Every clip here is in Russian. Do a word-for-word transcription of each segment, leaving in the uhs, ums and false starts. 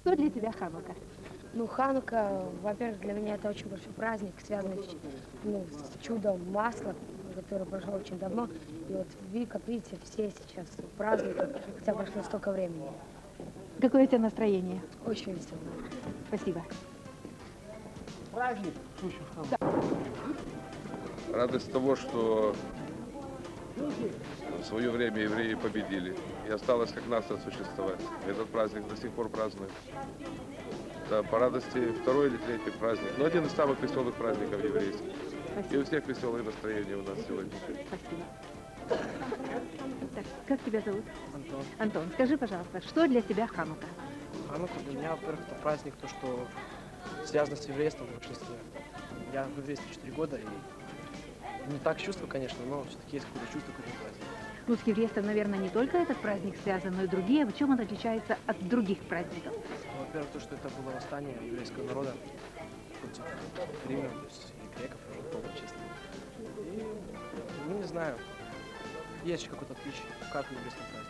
Что для тебя Ханука? Ну, Ханука, во-первых, для меня это очень большой праздник, связанный ну, с чудом масла, которое прошло очень давно. И вот, как видите, все сейчас празднуют, хотя прошло столько времени. Какое у тебя настроение? Очень веселое. Спасибо. Праздник, слушай, да. Радость того, что в свое время евреи победили. И осталось как нация существовать. Этот праздник до сих пор празднуем. Да, по радости второй или третий праздник. Но один из самых веселых праздников еврейских. Спасибо. И у всех веселые настроения у нас сегодня. Спасибо. Так, как тебя зовут? Антон. Антон, скажи, пожалуйста, что для тебя Ханука? Ханука для меня, во-первых, это праздник, то, что связано с еврейством в большинстве. Я в еврействе четыре года, и не так чувствую, конечно, но все-таки есть какое-то чувство, какой-то праздник. Ну, с еврейством, наверное, не только этот праздник связан, но и другие. В чем он отличается от других праздников? Ну, во-первых, то, что это было восстание еврейского народа против римлян, то есть и греков, и Пола, честно. И, ну, не знаю, есть какое-то отличие, как в еврейском празднике.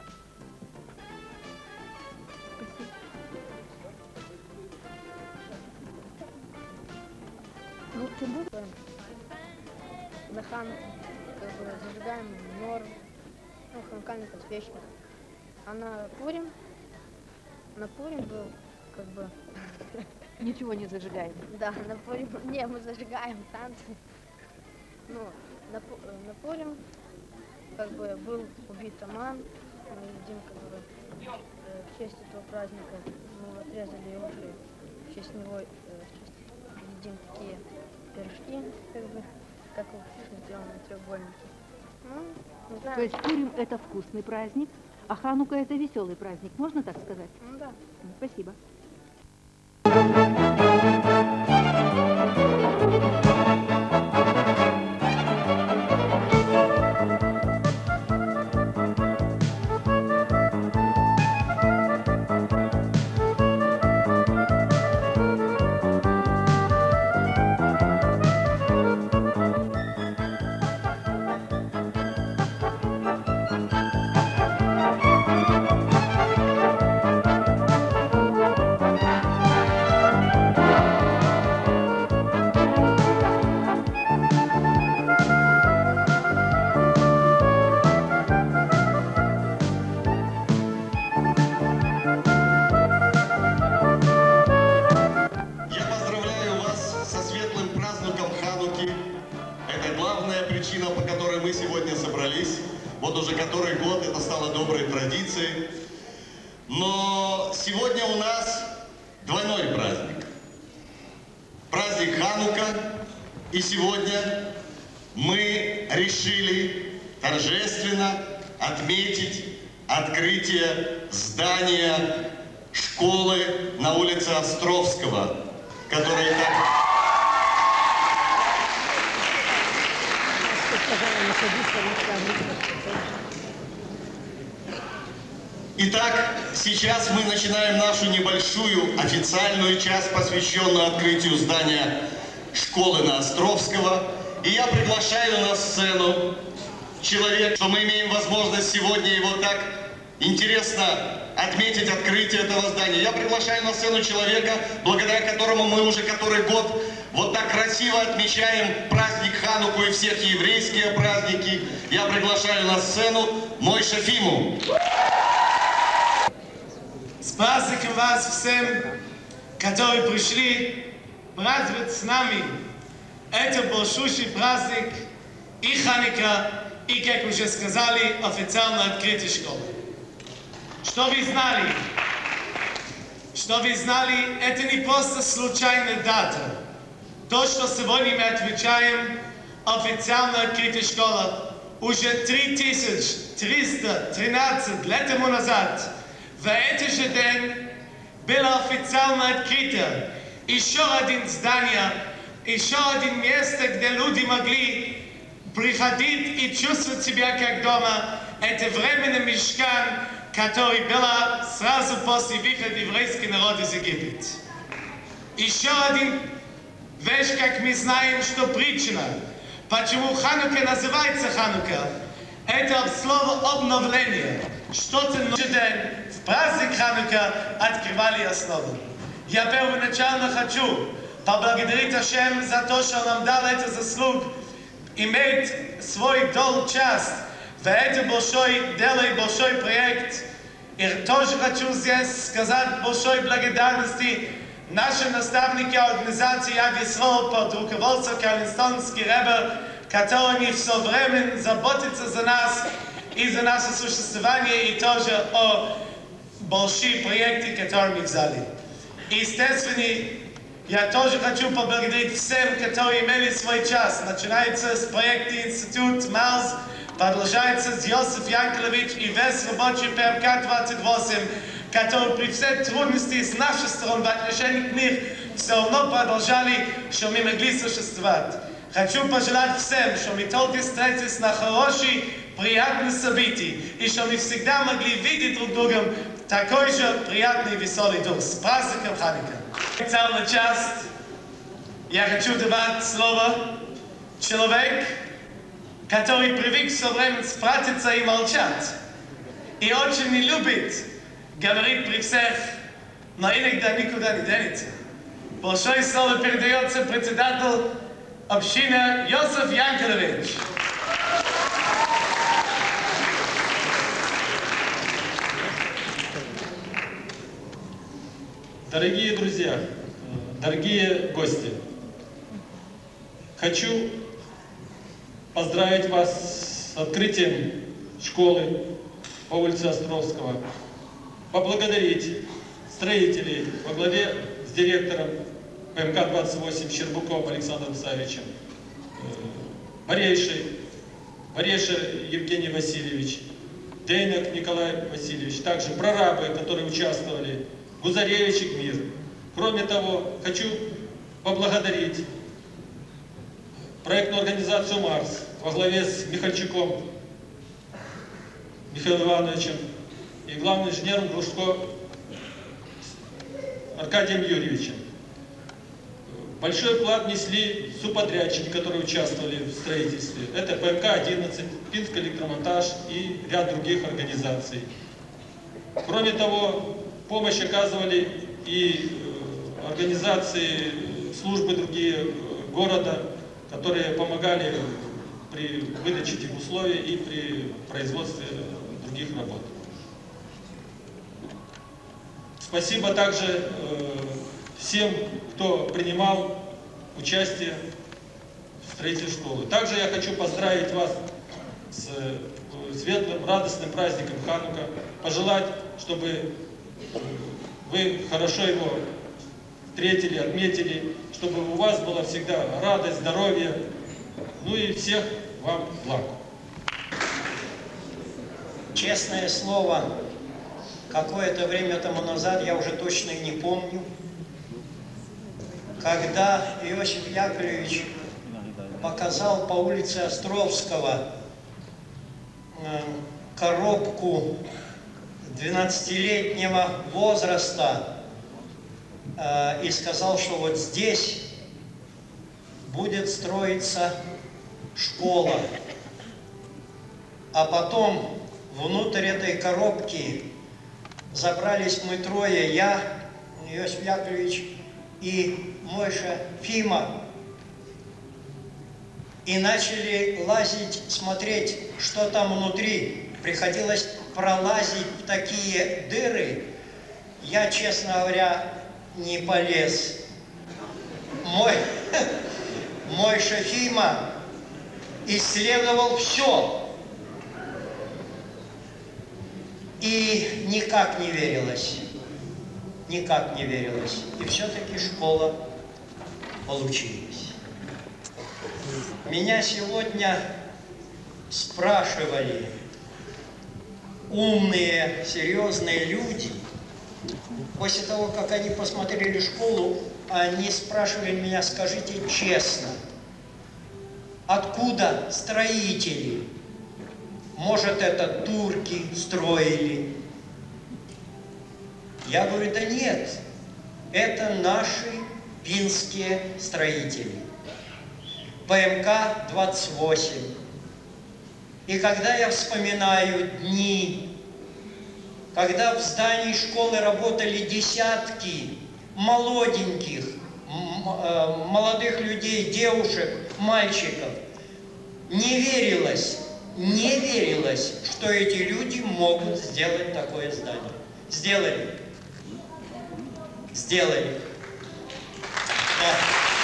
Ну, чебука на Хануку как бы зажигаем нор, ну, ханукальный подсвечник. А на Пурим, на Пурим был как бы... Ничего не зажигаем. Да, на Пурим, не, мы зажигаем танцы. Ну, на, на Пурим как бы был убит Аман, мы едим как бы э, в честь этого праздника, мы отрезали уши, в честь него э, в честь, едим такие пирожки, как бы, как сделаны треугольники. Ну, не знаю. То есть Пурим – это вкусный праздник, а Ханука – это веселый праздник, можно так сказать? Ну да. Спасибо. Вот уже который год это стало доброй традицией. Но сегодня у нас двойной праздник. Праздник Ханука. И сегодня мы решили торжественно отметить открытие здания школы на улице Островского, которая так... Итак, сейчас мы начинаем нашу небольшую официальную часть, посвященную открытию здания школы на Островского. И я приглашаю на сцену человека, что мы имеем возможность сегодня его так интересно отметить открытие этого здания. Я приглашаю на сцену человека, благодаря которому мы уже который год вот так красиво отмечаем праздник Хануку и всех еврейские праздники. Я приглашаю на сцену Мойше Фиму. С праздником вас всем, которые пришли праздновать с нами. Это большущий праздник и Ханука, и, как уже сказали, официальное открытие школы. Что вы знали? Что вы знали, это не просто случайная дата. То, что сегодня мы отмечаем официальное открытие школы, уже три тысячи триста тринадцать лет тому назад, в этот же день было официально открыто еще один здание, еще один место, где люди могли приходить и чувствовать себя как дома. Это временный мишкан, который был сразу после выхода еврейского народа из Египта. Еще один вещь, как мы знаем, что причина, почему Ханука называется Ханука, это слово обновление. Что-то новое. В праздник Ханука открывали основу. Я первоначально хочу поблагодарить Ашем за то, что он нам дал эти заслуги, иметь свой долг часть в этом большой деле, большой проект. И тоже хочу здесь сказать большой благодарности нашим наставникам организации Ягисрол под руководством Калинстонский Ребе, которые все время заботятся за нас и за наше существование, и тоже о больших проектах, которые мы взяли. И, естественно, я тоже хочу поблагодарить всем, которые имели свой час. Начинается с проекта Институт МАЛЗ, продолжается с Йосиф Янкелович и весь рабочий ПМК двадцать восемь, которые при всех трудностях с нашей стороны в отношении к них все равно продолжали, что мы могли существовать. Хочу пожелать всем, что мы только встретились на хорошие, приятные события, и что мы всегда могли видеть друг друга такой же приятный и веселый дух. С праздником Ханука! Специальную часть я хочу давать слово человек, который привык все время спрятаться и молчать, и очень не любит говорить при всех, но иногда никуда не денется. Большое слово передается председателю общины Йосиф Янкелович. Дорогие друзья, дорогие гости, хочу поздравить вас с открытием школы по улице Островского, поблагодарить строителей во главе с директором ПМК двадцать восемь Щербаковым Александром Савичем, Борейшей, Борейша Евгений Васильевич, Дейнек Николай Васильевич, также прорабы, которые участвовали, Гузаревич Игмир. Кроме того, хочу поблагодарить проектную организацию «Марс» во главе с Михальчуком Михаилом Ивановичем и главным инженером Грушко Аркадием Юрьевичем. Большой вклад внесли субподрядчики, которые участвовали в строительстве. Это ПМК одиннадцать, Пинский электромонтаж и ряд других организаций. Кроме того, помощь оказывали и организации, службы другие города, которые помогали при выдаче этих условий и при производстве других работ. Спасибо также всем, кто принимал участие в строительстве школы. Также я хочу поздравить вас с светлым, радостным праздником Ханука, пожелать, чтобы вы хорошо его встретили, отметили, чтобы у вас была всегда радость, здоровье, ну и всех вам благ. Честное слово, какое-то время тому назад, я уже точно и не помню, когда Иосиф Яковлевич показал по улице Островского коробку двенадцатилетнего возраста и сказал, что вот здесь будет строиться школа. А потом внутрь этой коробки забрались мы трое, я, Иосиф Яковлевич и Мойша Фима, и начали лазить, смотреть, что там внутри. Приходилось пролазить в такие дыры. Я, честно говоря, не полез. Мой, мой Шафима исследовал все. И никак не верилось. Никак не верилось. И все-таки школа получилась. Меня сегодня спрашивали умные, серьезные люди. После того, как они посмотрели школу, они спрашивали меня: скажите честно, откуда строители? Может, это турки строили? Я говорю: да нет, это наши пинские строители. ПМК двадцать восемь. И когда я вспоминаю дни когда в здании школы работали десятки молоденьких, молодых людей, девушек, мальчиков, не верилось, не верилось, что эти люди могут сделать такое здание. Сделали. Сделали. Да.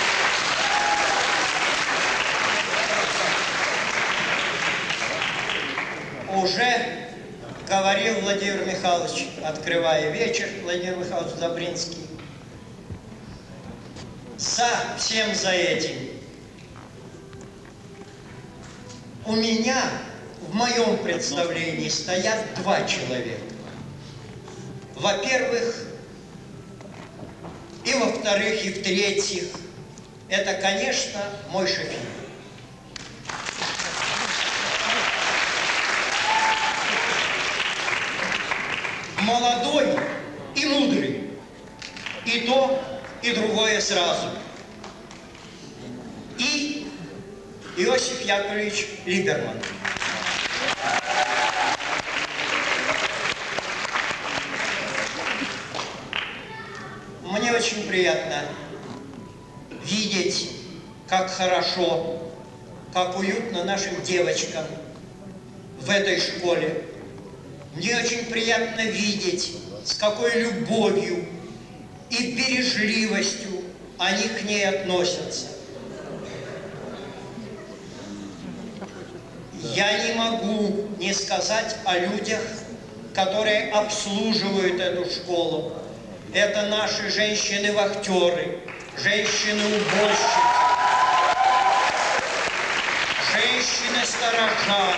Уже говорил Владимир Михайлович, открывая вечер, Владимир Михайлович Забринский, за всем за этим у меня, в моем представлении, стоят два человека. Во-первых, и во-вторых, и в-третьих, это, конечно, мой шеф. Молодой и мудрый. И то, и другое сразу. И Иосиф Яковлевич Либерман. Мне очень приятно видеть, как хорошо, как уютно нашим девочкам в этой школе. Мне очень приятно видеть, с какой любовью и бережливостью они к ней относятся. Я не могу не сказать о людях, которые обслуживают эту школу. Это наши женщины-вахтеры, женщины-уборщицы, женщины-сторожа.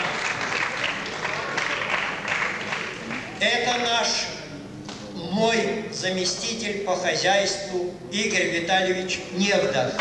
Это наш, мой заместитель по хозяйству Игорь Витальевич Невдах.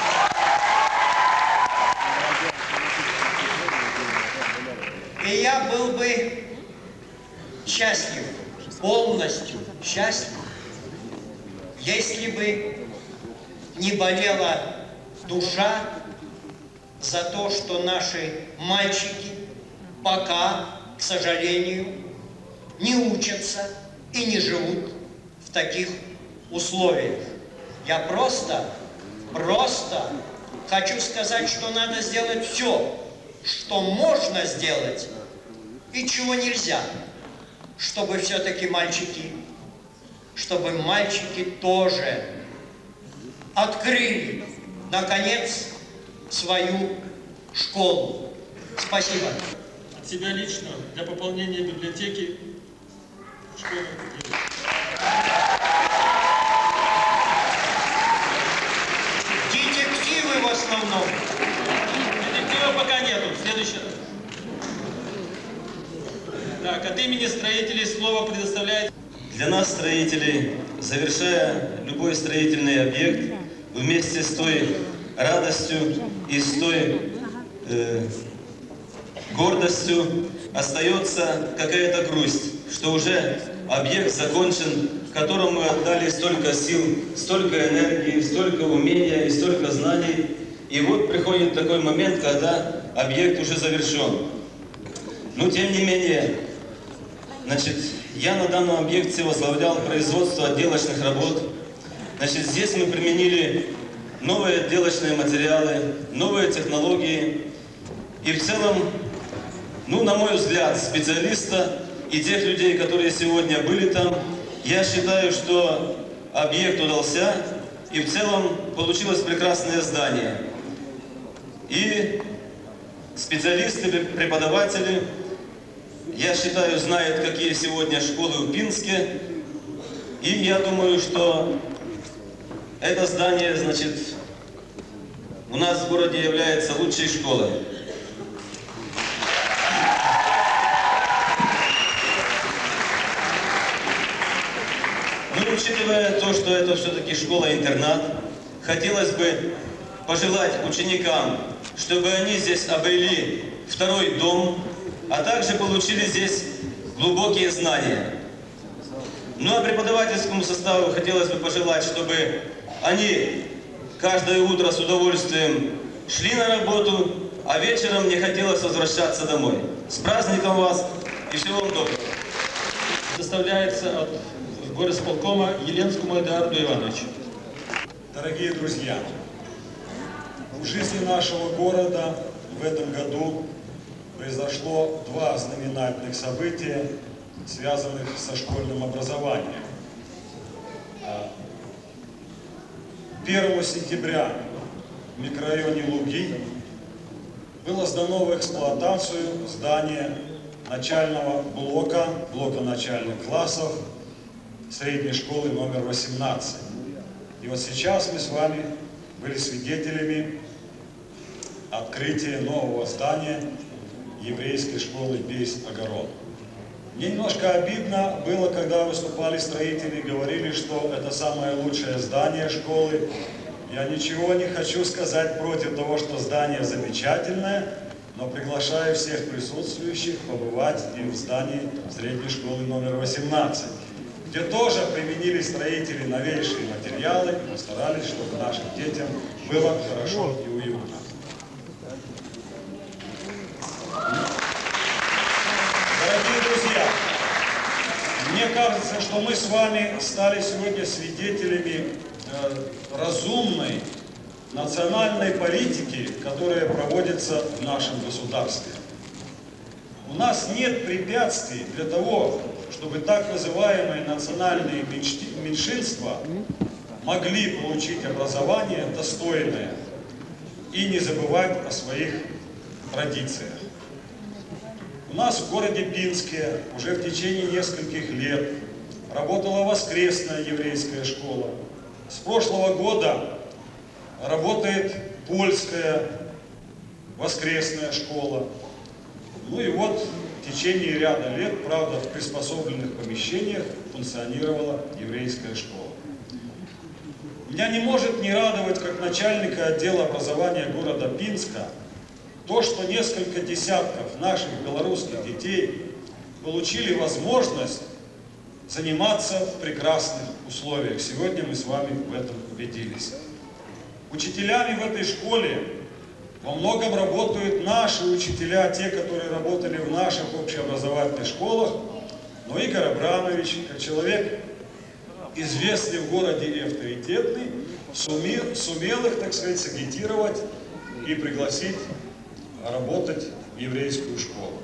И я был бы счастлив, полностью счастлив, если бы не болела душа за то, что наши мальчики пока, к сожалению, не учатся и не живут в таких условиях. Я просто, просто хочу сказать, что надо сделать все, что можно сделать и чего нельзя, чтобы все-таки мальчики, чтобы мальчики тоже открыли, наконец, свою школу. Спасибо. От себя лично для пополнения библиотеки школы. Детективы в основном. Детектива пока нету. Следующий. Так, от имени строителей слово предоставляет. Для нас, строителей, завершая любой строительный объект, вместе с той радостью и с той э, гордостью остается какая-то грусть, что уже объект закончен, которому мы отдали столько сил, столько энергии, столько умения и столько знаний. И вот приходит такой момент, когда объект уже завершен. Но тем не менее, значит, я на данном объекте возглавлял производство отделочных работ. Значит, здесь мы применили новые отделочные материалы, новые технологии. И в целом, ну, на мой взгляд, специалиста и тех людей, которые сегодня были там, я считаю, что объект удался, и в целом получилось прекрасное здание. И специалисты, преподаватели, я считаю, знают, какие сегодня школы в Пинске. И я думаю, что это здание, значит, у нас в городе является лучшей школой. Ну, учитывая то, что это все-таки школа-интернат, хотелось бы пожелать ученикам, чтобы они здесь обрели второй дом, а также получили здесь глубокие знания. Ну а преподавательскому составу хотелось бы пожелать, чтобы они каждое утро с удовольствием шли на работу, а вечером не хотелось возвращаться домой. С праздником вас и всего вам доброго! Предоставляется от горосполкома Еленскому Эдуарду Ивановичу. Дорогие друзья, в жизни нашего города в этом году произошло два знаменательных события, связанных со школьным образованием. первого сентября в микрорайоне Луги было сдано в эксплуатацию здание начального блока, блока начальных классов средней школы номер восемнадцать. И вот сейчас мы с вами были свидетелями открытия нового здания еврейской школы Бейс-Агарон. Мне немножко обидно было, когда выступали строители и говорили, что это самое лучшее здание школы. Я ничего не хочу сказать против того, что здание замечательное, но приглашаю всех присутствующих побывать и в здании средней школы номер восемнадцать, где тоже применили строители новейшие материалы и постарались, чтобы нашим детям было хорошо и уютно. Дорогие друзья, мне кажется, что мы с вами стали сегодня свидетелями э, разумной национальной политики, которая проводится в нашем государстве. У нас нет препятствий для того, чтобы так называемые национальные меньшинства могли получить образование достойное и не забывать о своих традициях. У нас в городе Пинске уже в течение нескольких лет работала воскресная еврейская школа. С прошлого года работает польская воскресная школа. Ну и вот в течение ряда лет, правда, в приспособленных помещениях функционировала еврейская школа. Меня не может не радовать, как начальника отдела образования города Пинска, то, что несколько десятков наших белорусских детей получили возможность заниматься в прекрасных условиях. Сегодня мы с вами в этом убедились. Учителями в этой школе во многом работают наши учителя, те, которые работали в наших общеобразовательных школах. Но Игорь Абрамович, как человек известный в городе и авторитетный, сумел, сумел их, так сказать, сагитировать и пригласить работать в еврейскую школу.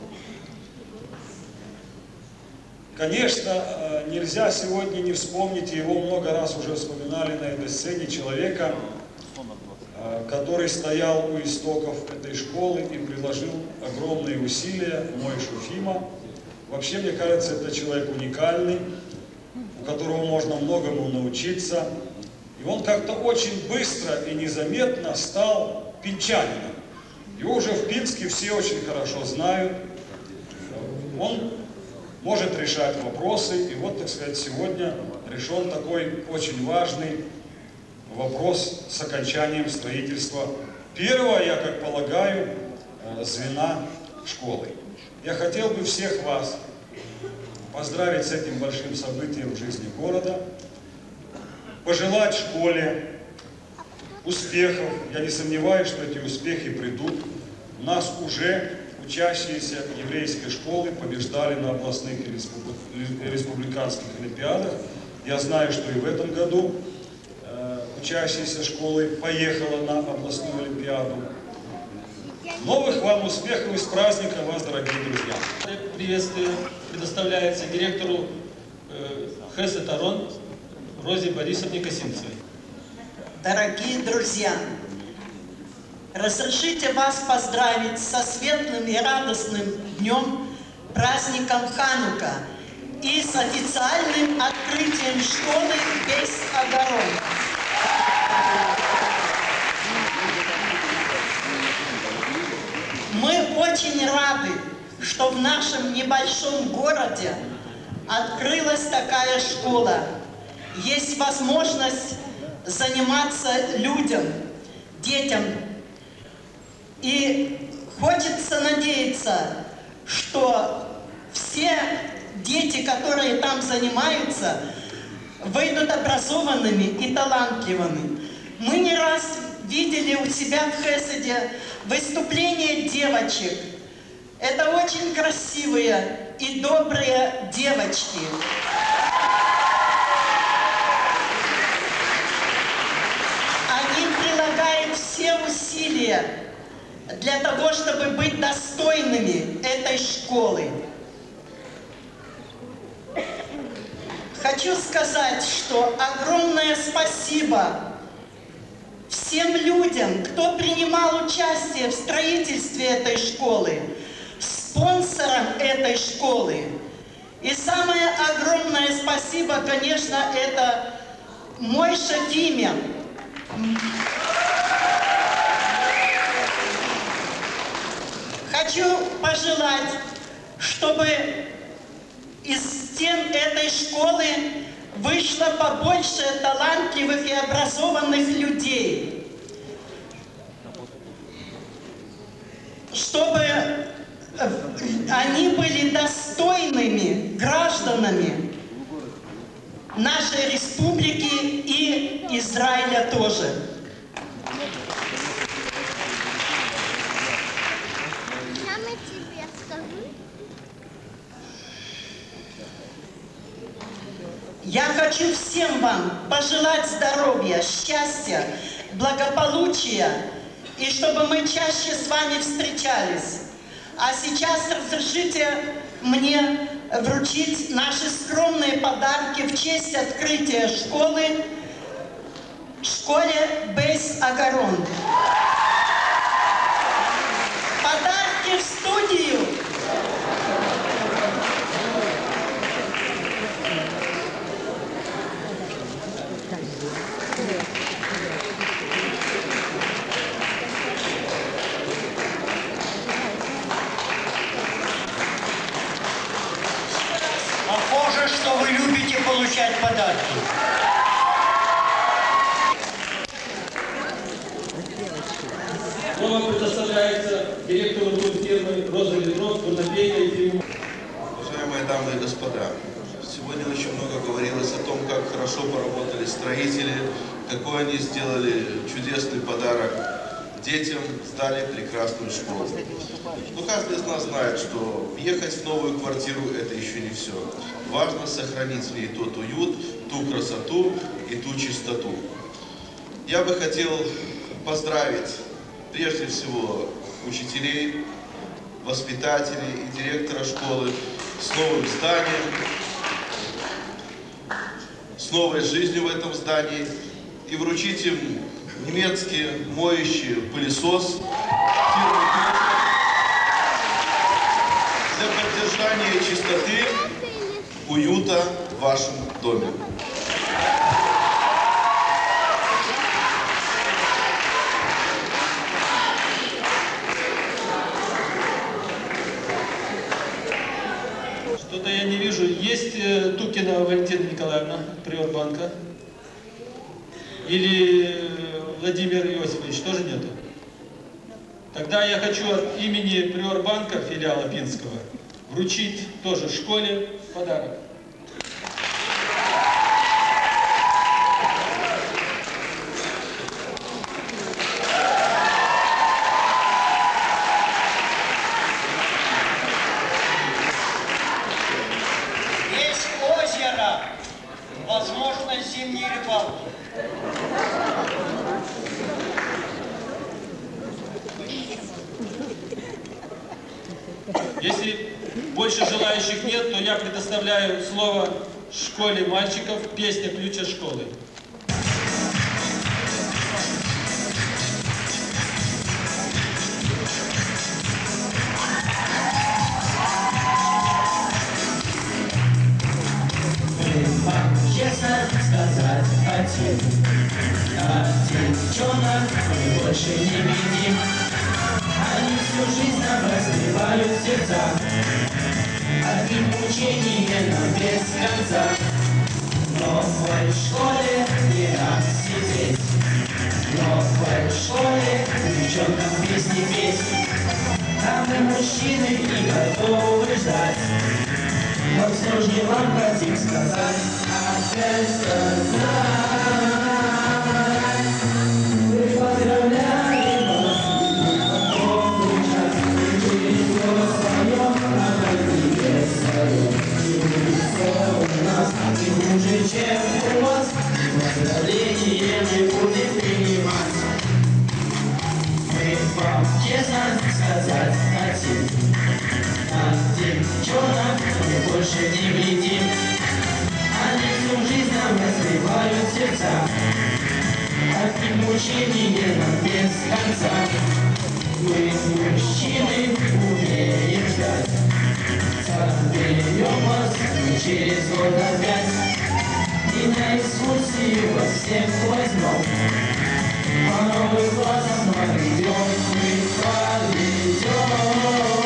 Конечно, нельзя сегодня не вспомнить, его много раз уже вспоминали на этой сцене, человека, который стоял у истоков этой школы и приложил огромные усилия, Мойшу Фима. Вообще, мне кажется, это человек уникальный, у которого можно многому научиться. И он как-то очень быстро и незаметно стал пинчанином. Его уже в Пинске все очень хорошо знают. Он может решать вопросы. И вот, так сказать, сегодня решен такой очень важный вопрос с окончанием строительства первого, я как полагаю, звена школы. Я хотел бы всех вас поздравить с этим большим событием в жизни города, пожелать школе успехов. Я не сомневаюсь, что эти успехи придут. У нас уже учащиеся еврейской школы побеждали на областных и республиканских олимпиадах. Я знаю, что и в этом году э, учащиеся школы поехала на областную олимпиаду. Новых вам успехов и с праздником вас, дорогие друзья! Приветствие предоставляется директору э, Хесед Арон Розе Борисовне Косинцевой. Дорогие друзья, разрешите вас поздравить со светлым и радостным днем, праздником Ханука и с официальным открытием школы Бейс-Агарон. Мы очень рады, что в нашем небольшом городе открылась такая школа. Есть возможность заниматься людям, детям. И хочется надеяться, что все дети, которые там занимаются, выйдут образованными и талантливыми. Мы не раз видели у себя в Хеседе выступления девочек. Это очень красивые и добрые девочки. Они прилагают все усилия для того, чтобы быть достойными этой школы. Хочу сказать, что огромное спасибо всем людям, кто принимал участие в строительстве этой школы, спонсорам этой школы. И самое огромное спасибо, конечно, это Мойша Фиме. Хочу пожелать, чтобы из стен этой школы вышло побольше талантливых и образованных людей, чтобы они были достойными гражданами нашей республики и Израиля тоже. Я хочу всем вам пожелать здоровья, счастья, благополучия, и чтобы мы чаще с вами встречались. А сейчас разрешите мне вручить наши скромные подарки в честь открытия школы, школе Бейс Агарон. Подарки в студию. Похоже, что вы любите получать подарки. Слово предоставляется директору фирмы «Роза Ветров», Бурнапейка и фильма. Уважаемые дамы и господа, сегодня очень много говорилось о том, как хорошо поработали строители, какой они сделали чудесный подарок детям, сдали прекрасную школу. Но каждый из нас знает, что въехать в новую квартиру – это еще не все. Важно сохранить в ней тот уют, ту красоту и ту чистоту. Я бы хотел поздравить прежде всего учителей, воспитателей и директора школы с новым зданием, с новой жизнью в этом здании и вручить им немецкий моющий пылесос фирмы для поддержания чистоты, уюта в вашем доме. Что-то я не вижу. Есть э, Тукина Валентина Николаевна, Приорбанка? Или э, Владимир Иосифович, тоже нету? Тогда я хочу от имени Приорбанка, филиала Пинского, вручить тоже школе подарок. Есть озеро, возможность зимней рыбалки. Если больше желающих нет, то я предоставляю слово школе мальчиков, песня «Ключ от школы». Честно сказать хотим, а девчонок мы больше не видим. Они всю жизнь нам разливают сердца, одни мучения нам без конца. Но в новой школе не раз сидеть, в новой школе девчонкам песни петь. А мы мужчины и готовы ждать, но все же вам хотим сказать, опять сказать. Мы поздравляем вас, мы готовы час, через год своем на небесах. чем у вас, поздравления мы будем принимать. Мы вам честно сказать хотим, на девчонок мы больше не глядим. Они всю жизнь нам разрывают сердца, от мучения нам без конца. Мы мужчины умеем ждать, соберем вас через год опять, и на экскурсию вас всех возьмем. По новым классам проведем, мы проведем.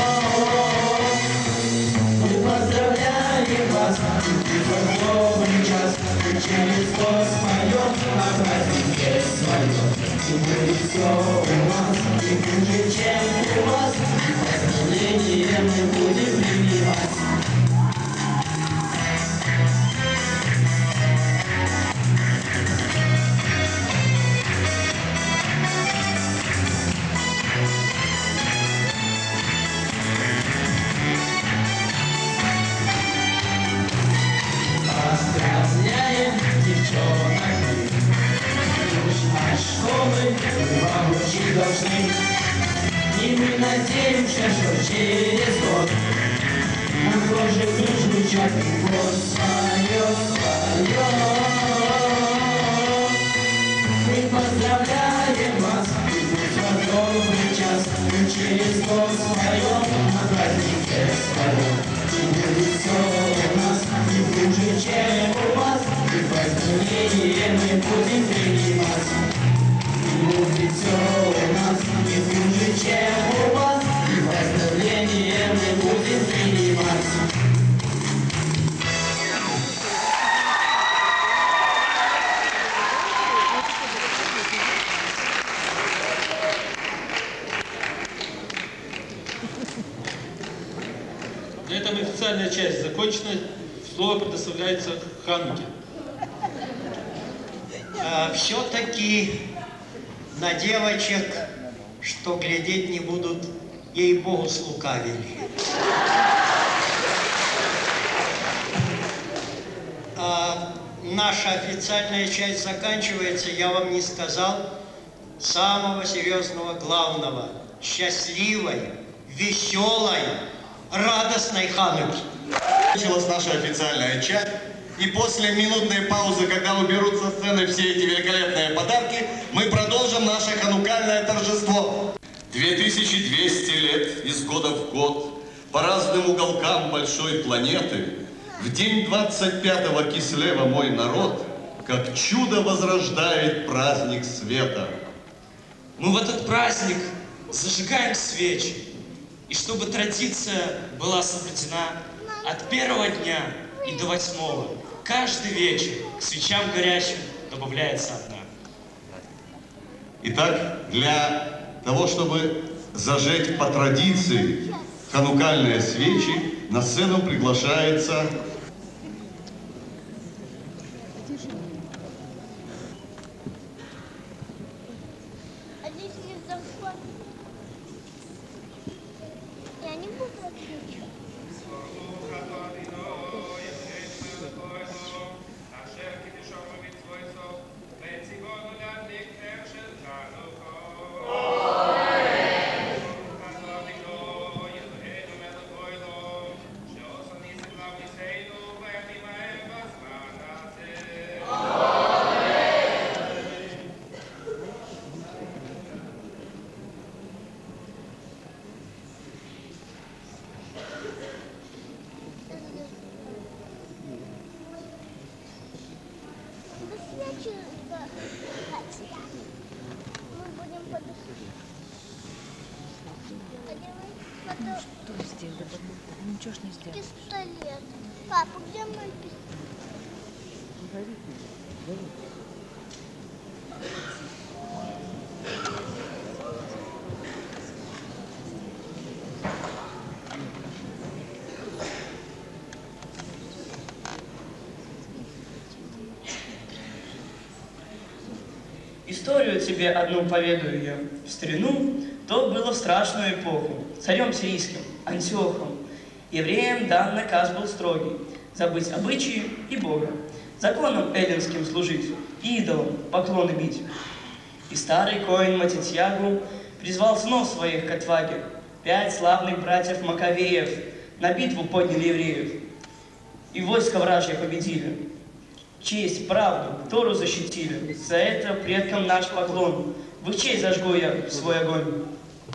Мы поздравляем вас, в добрый час, мы через год споем на празднике своем. И будет все у нас, и хуже, чем у вас, поздравления мы будем принимать. Поздравляем девчонок мы, от школы мы вам учить должны. И мы надеемся, что через год нам тоже вызвучат год свое, свое. Мы поздравляем вас, и пусть вас добрый час, мы через год свое, на празднике своем. И будет все у нас не хуже, чем у вас, и поздравления мы будем принимать. И будет все у нас не хуже, чем у вас, и поздравления мы будем принимать. На этом официальная часть закончена. Слово предоставляется Хануке. А, все-таки на девочек, что глядеть не будут, ей-богу, слукавили. А, наша официальная часть заканчивается, я вам не сказал самого серьезного, главного. Счастливой, веселой, радостной Хануки. Началась наша официальная часть, и после минутной паузы, когда уберут со сцены все эти великолепные подарки, мы продолжим наше ханукальное торжество. две тысячи двести лет из года в год по разным уголкам большой планеты в день двадцать пятого кислева мой народ как чудо возрождает праздник света. Мы в этот праздник зажигаем свечи, и чтобы традиция была соблюдена, от первого дня и до восьмого каждый вечер к свечам горящим добавляется одна. Итак, для того, чтобы зажечь по традиции ханукальные свечи, на сцену приглашается Я не буду отключать. Ну что сделать? Ничего ж не сделать. Пистолет. Папа, где мой пистолет? Историю тебе одну поведаю я. В старину то было в страшную эпоху. Царем сирийским, Антиохом, евреям дан наказ был строгий — забыть обычаи и Бога. законам эллинским служить, идолам поклоны бить. И старый коин Матитьягу призвал сынов своих к отваге. Пять славных братьев Маковеев на битву подняли евреев. И войско вражье победили. Честь, правду, Тору защитили. За это предкам наш поклон. В их честь зажгу я свой огонь.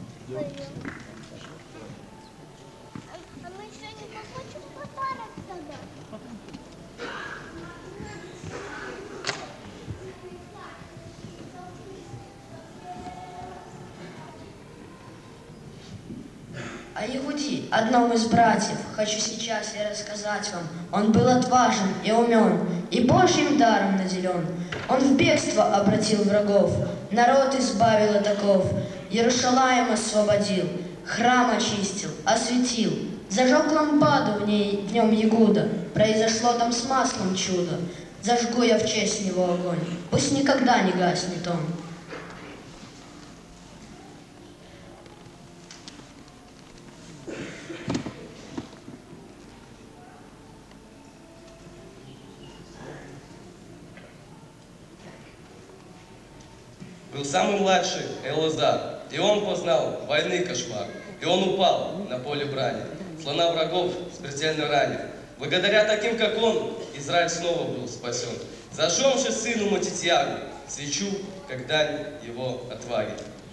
О Иуде, одном из братьев, хочу сейчас я рассказать вам. Он был отважен и умен, и Божьим даром наделен. Он в бегство обратил врагов, народ избавил от оков, Иерушалаим освободил, храм очистил, осветил, зажег лампаду в ней днем Ягуда. Произошло там с маслом чудо. Зажгу я в честь него огонь, пусть никогда не гаснет он. Был самый младший Элазар, и он познал войны кошмар, и он упал на поле брани, слона врагов смертельно ранен. Благодаря таким, как он, Израиль снова был спасен. Зажжем же сыну Матитьягу свечу, как дань его отваги.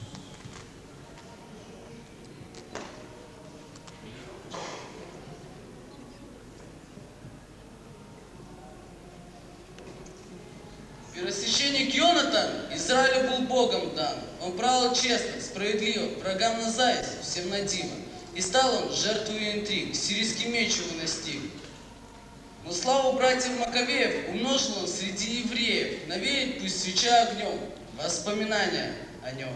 Первосвященник Йонатан Израилю был Богом дан. Он правил честно, справедливо, врагам на заяц, всем на диво. И стал он жертвой интриг, сирийский меч его настиг. Но славу братьев Маковеев умножил он среди евреев. Навеет пусть свеча огнем, воспоминания о нем.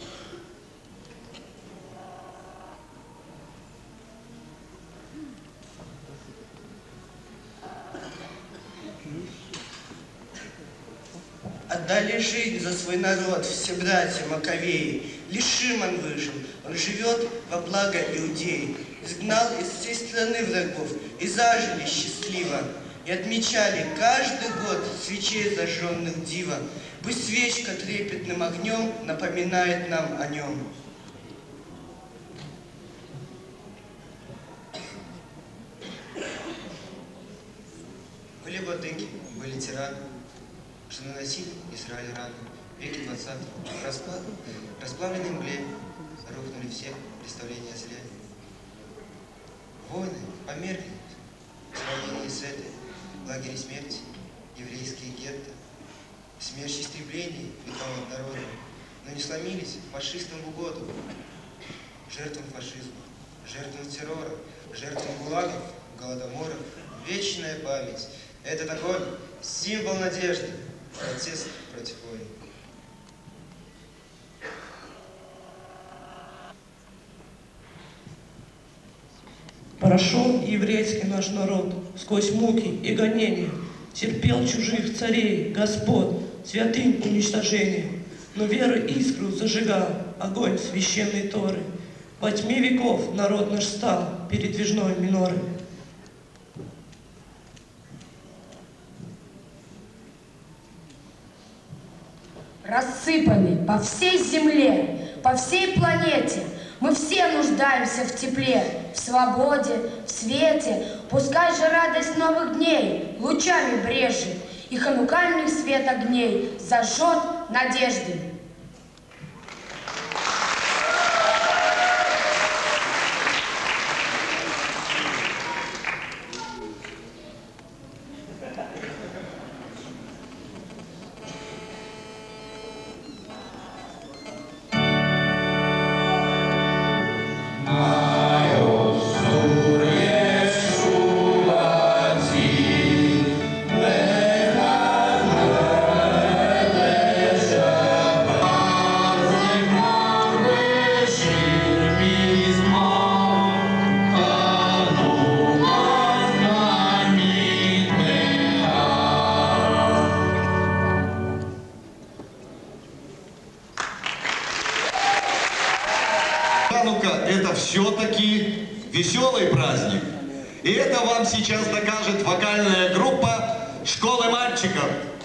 Отдали жизнь за свой народ все братья Маковеи. Лишь Шимон выжил, он живет во благо Иудеи. Изгнал из всей страны врагов и зажили счастливо. И отмечали каждый год свечей зажженных диво. Пусть свечка трепетным огнем напоминает нам о нем. Были владыки, были тираны, что наносили Израиль раны. Веки двадцатого расплав... расплавленной мгле рухнули все представления о зле. Войны померкли в сравнении с этой, лагеря смерти, еврейские гетто, смерть истреблений летал над народом, но не сломились фашистам в угоду, жертвам фашизма, жертвам террора, жертвам гулагов, голодоморов, вечная память. Этот огонь – символ надежды, протест против войны. Прошел еврейский наш народ сквозь муки и гонения, терпел чужих царей, господ, святынь уничтожения, но веры искру зажигал огонь священной Торы. Во тьме веков народ наш стал передвижной минорой. Рассыпаны по всей земле, по всей планете. Мы все нуждаемся в тепле, в свободе, в свете. Пускай же радость новых дней лучами брежет, и ханукальный свет огней зажжет надежды. Это все-таки веселый праздник. И это вам сейчас докажет вокальная группа школы мальчиков.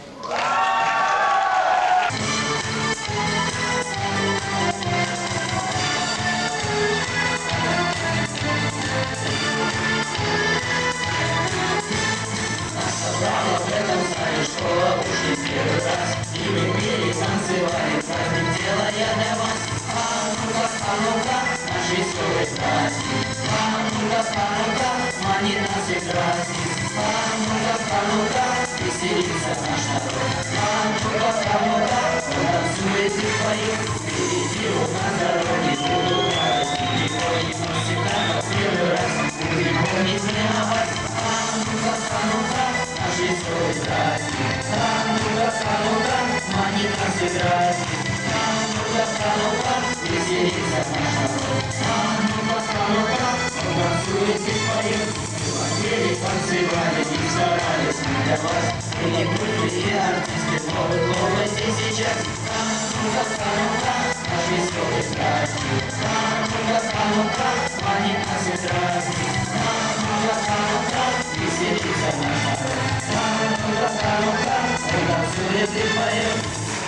Собралась в этом зале школа уж не первый раз, и мы пели, танцевали, праздник делая для вас. А ну-ка, а ну-ка, наш веселый праздник. А ну-ка, а ну-ка, манит нас и праздник. А ну-ка, а ну-ка, веселится наш народ. А ну-ка, а ну-ка, он танцует и поет. Впереди у нас дороги будут радости, никто не музыкант в первый раз будет помнить не о вас. А ну-ка, а ну-ка, наш веселый праздник. А ну-ка, а ну-ка, манит нас и праздник. А ну-ка, а ну-ка, веселится наш народ. А ну-ка, а ну-ка, он танцует и поет. Пели, танцевали и старались мы для вас. Мы не крутые артисты, но вы хлопайте сейчас. А ну-ка, а ну-ка, наш веселый праздник. А ну-ка, а ну-ка, манит нас и праздник. А ну-ка, а ну-ка, веселится наш народ. А ну-ка, а ну-ка, он танцует и поет.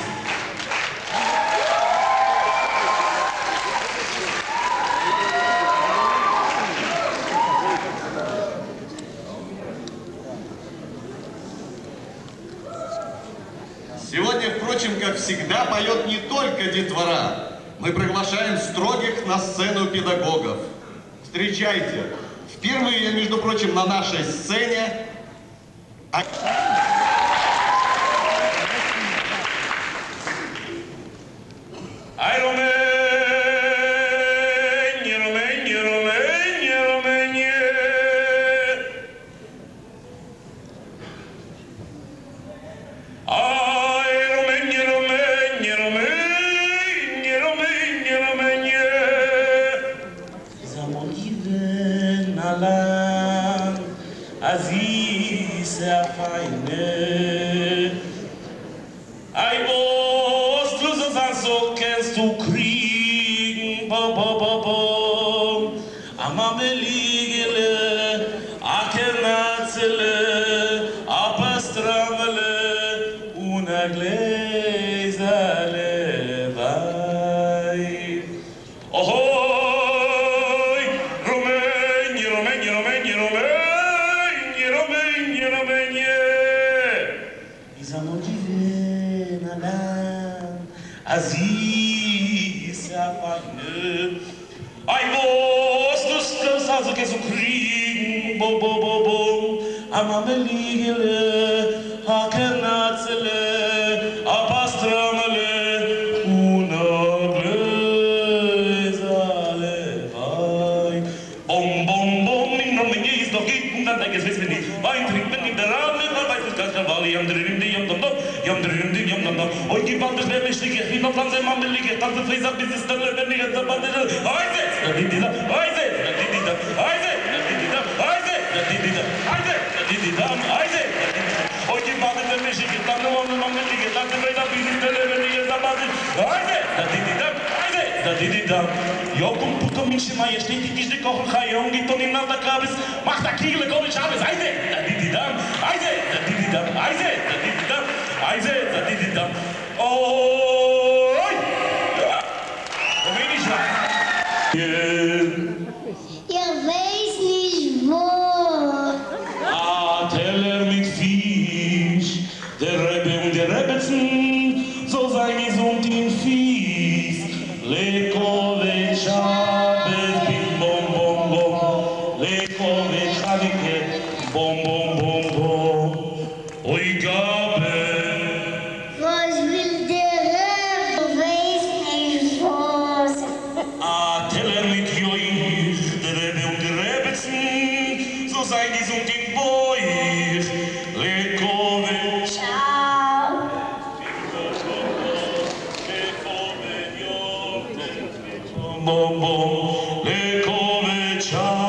Сегодня, впрочем, как всегда, поет не только детвора. Мы приглашаем строгих на сцену педагогов. Встречайте. Впервые, между прочим, на нашей сцене...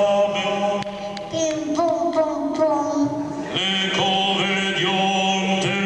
Bom, bom, bom. Le cove di onte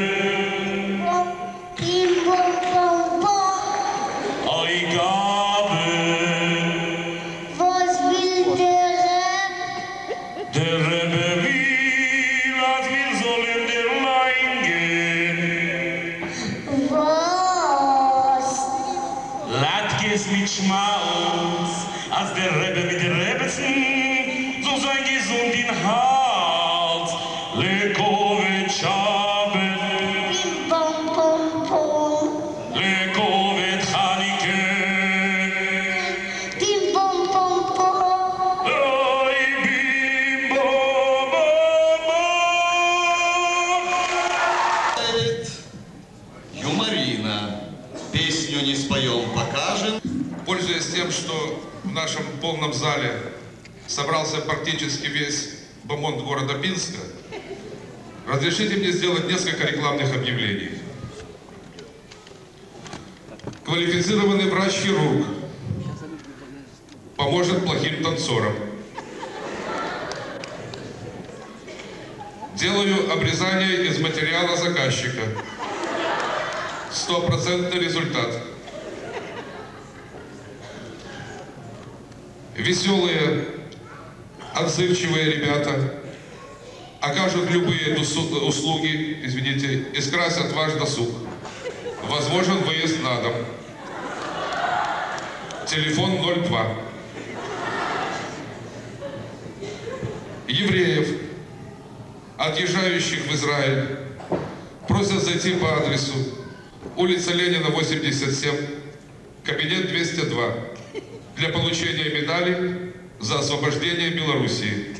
alles mit Schmaus, als der Rebbe mit der Rebbetzen, so sein gesund in Hals, Lekovet Shabbat, Bim bom bom bom. Lekovet Chanike, Bim bom bom bom. Oi, bim bom bom bom. Юморина. Песню не споем, покажем. Пользуясь тем, что в нашем полном зале собрался практически весь бомонд города Пинска, разрешите мне сделать несколько рекламных объявлений. Квалифицированный врач-хирург поможет плохим танцорам. Делаю обрезание из материала заказчика. Стопроцентный результат. Веселые, отзывчивые ребята окажут любые услуги, извините, и скрасят ваш досуг. Возможен выезд на дом. Телефон ноль два. Евреев, отъезжающих в Израиль, просят зайти по адресу улица Ленина, восемьдесят семь, кабинет двести два, для получения медали за освобождение Белоруссии.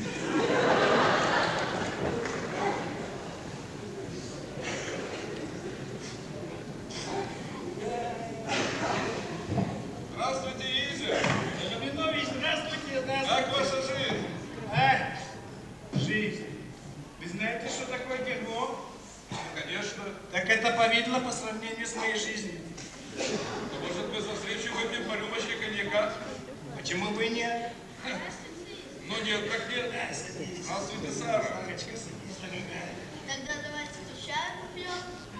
Здравствуйте, Изя! Левинович, здравствуйте, здравствуйте! Как ваша жизнь? А? Жизнь. Вы знаете, что такое дерьмо? Конечно. Так это повидло по сравнению с моей жизнью. То, может, мы за встречу выпьем по рюмочке коньяка? Почему бы и нет? Ну нет, так нет. Здравствуйте, Сара. Сарочка, садись, дорогая. Тогда давайте чай попьем.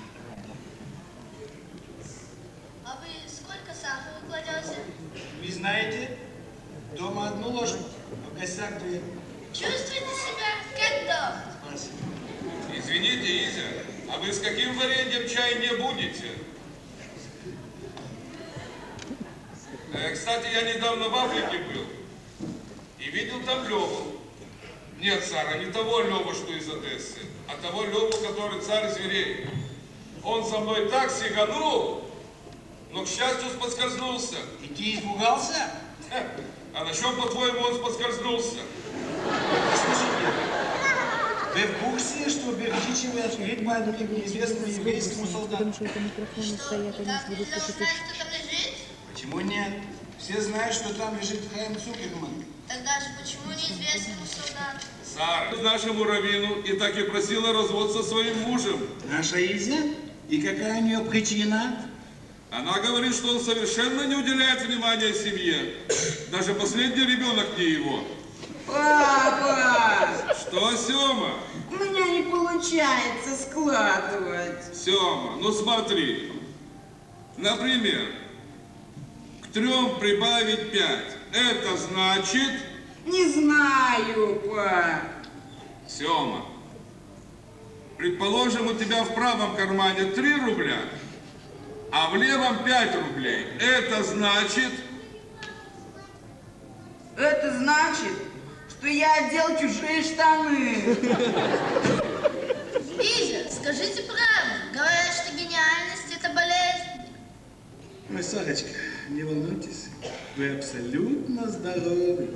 А вы сколько сахара кладете? Вы знаете, дома одну ложку, а в гостях две. Чувствуете себя как дома? Спасибо. Извините, Изя, а вы с каким вареньем чай не будете? Э, кстати, я недавно в Африке был и видел там Леву. Нет, Сара, не того Леву, что из Одессы, а того Леву, который царь зверей. Он за мной так сиганул, но, к счастью, поскользнулся. И ты испугался? А на чем, по-твоему, он поскользнулся? Слушайте, вы в курсе, что Бердичев ответит маленькому неизвестному еврейскому солдату? Что, там нельзя узнать, что там лежит? Почему нет? Все знают, что там лежит Хайм Цукерман. Тогда же почему неизвестному солдату? Сара, нашему раввину и так и просила развод со своим мужем. Наша Изя? И какая у нее причина? Она говорит, что он совершенно не уделяет внимания семье. Даже последний ребенок не его. Папа! Что, Сёма? У меня не получается складывать. Сёма, ну смотри. Например, к трем прибавить пять. Это значит... Не знаю, па. Сёма, предположим, у тебя в правом кармане три рубля, а в левом пять рублей. Это значит... Это значит, что я одел чужие штаны. Изя, скажите правду. Говорят, что гениальность – это болезнь. Ой, Сарочка, не волнуйтесь, вы абсолютно здоровы.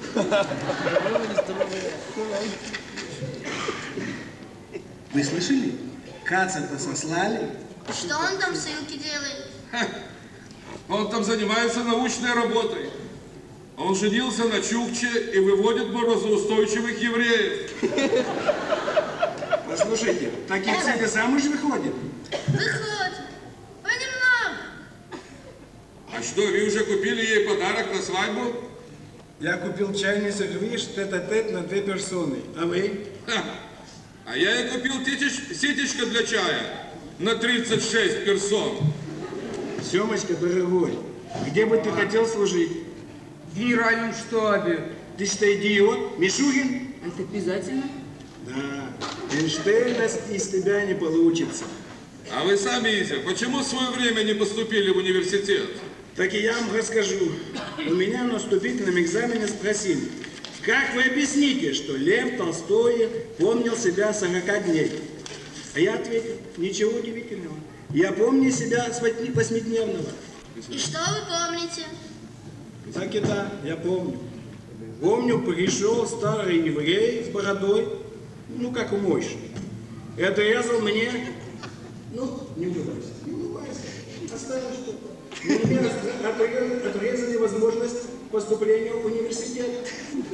Вы слышали? Каца-то сослали? Что он там ссылки делает? Ха. Он там занимается научной работой. Он женился на Чукче и выводит морозоустойчивых евреев. Послушайте, таких ссылка замуж выходит? Выходит. Понемногу. А что, вы уже купили ей подарок на свадьбу? Я купил чайный сервиш тет-а-тет на две персоны. А вы? Ха. А я ей купил титич, ситечко для чая на тридцать шесть персон. Семочка, дорогой, где бы ты хотел служить? В генеральном штабе. Ты что, идиот? Мишугин? Это обязательно? Да. Эйнштейн из тебя не получится. А вы сами, Изя, почему в свое время не поступили в университет? Так и я вам расскажу. У меня на вступительном экзамене спросили, как вы объясните, что Лев Толстой помнил себя сорок дней? А я ответил, ничего удивительного. Я помню себя с восьмидневного. И что вы помните? Так и да, я помню. Помню, пришел старый еврей с бородой, ну как у Мойши, и отрезал мне, ну, не улыбайся, не улыбайся, оставил что-то. Мне отрезали возможность поступления в университет.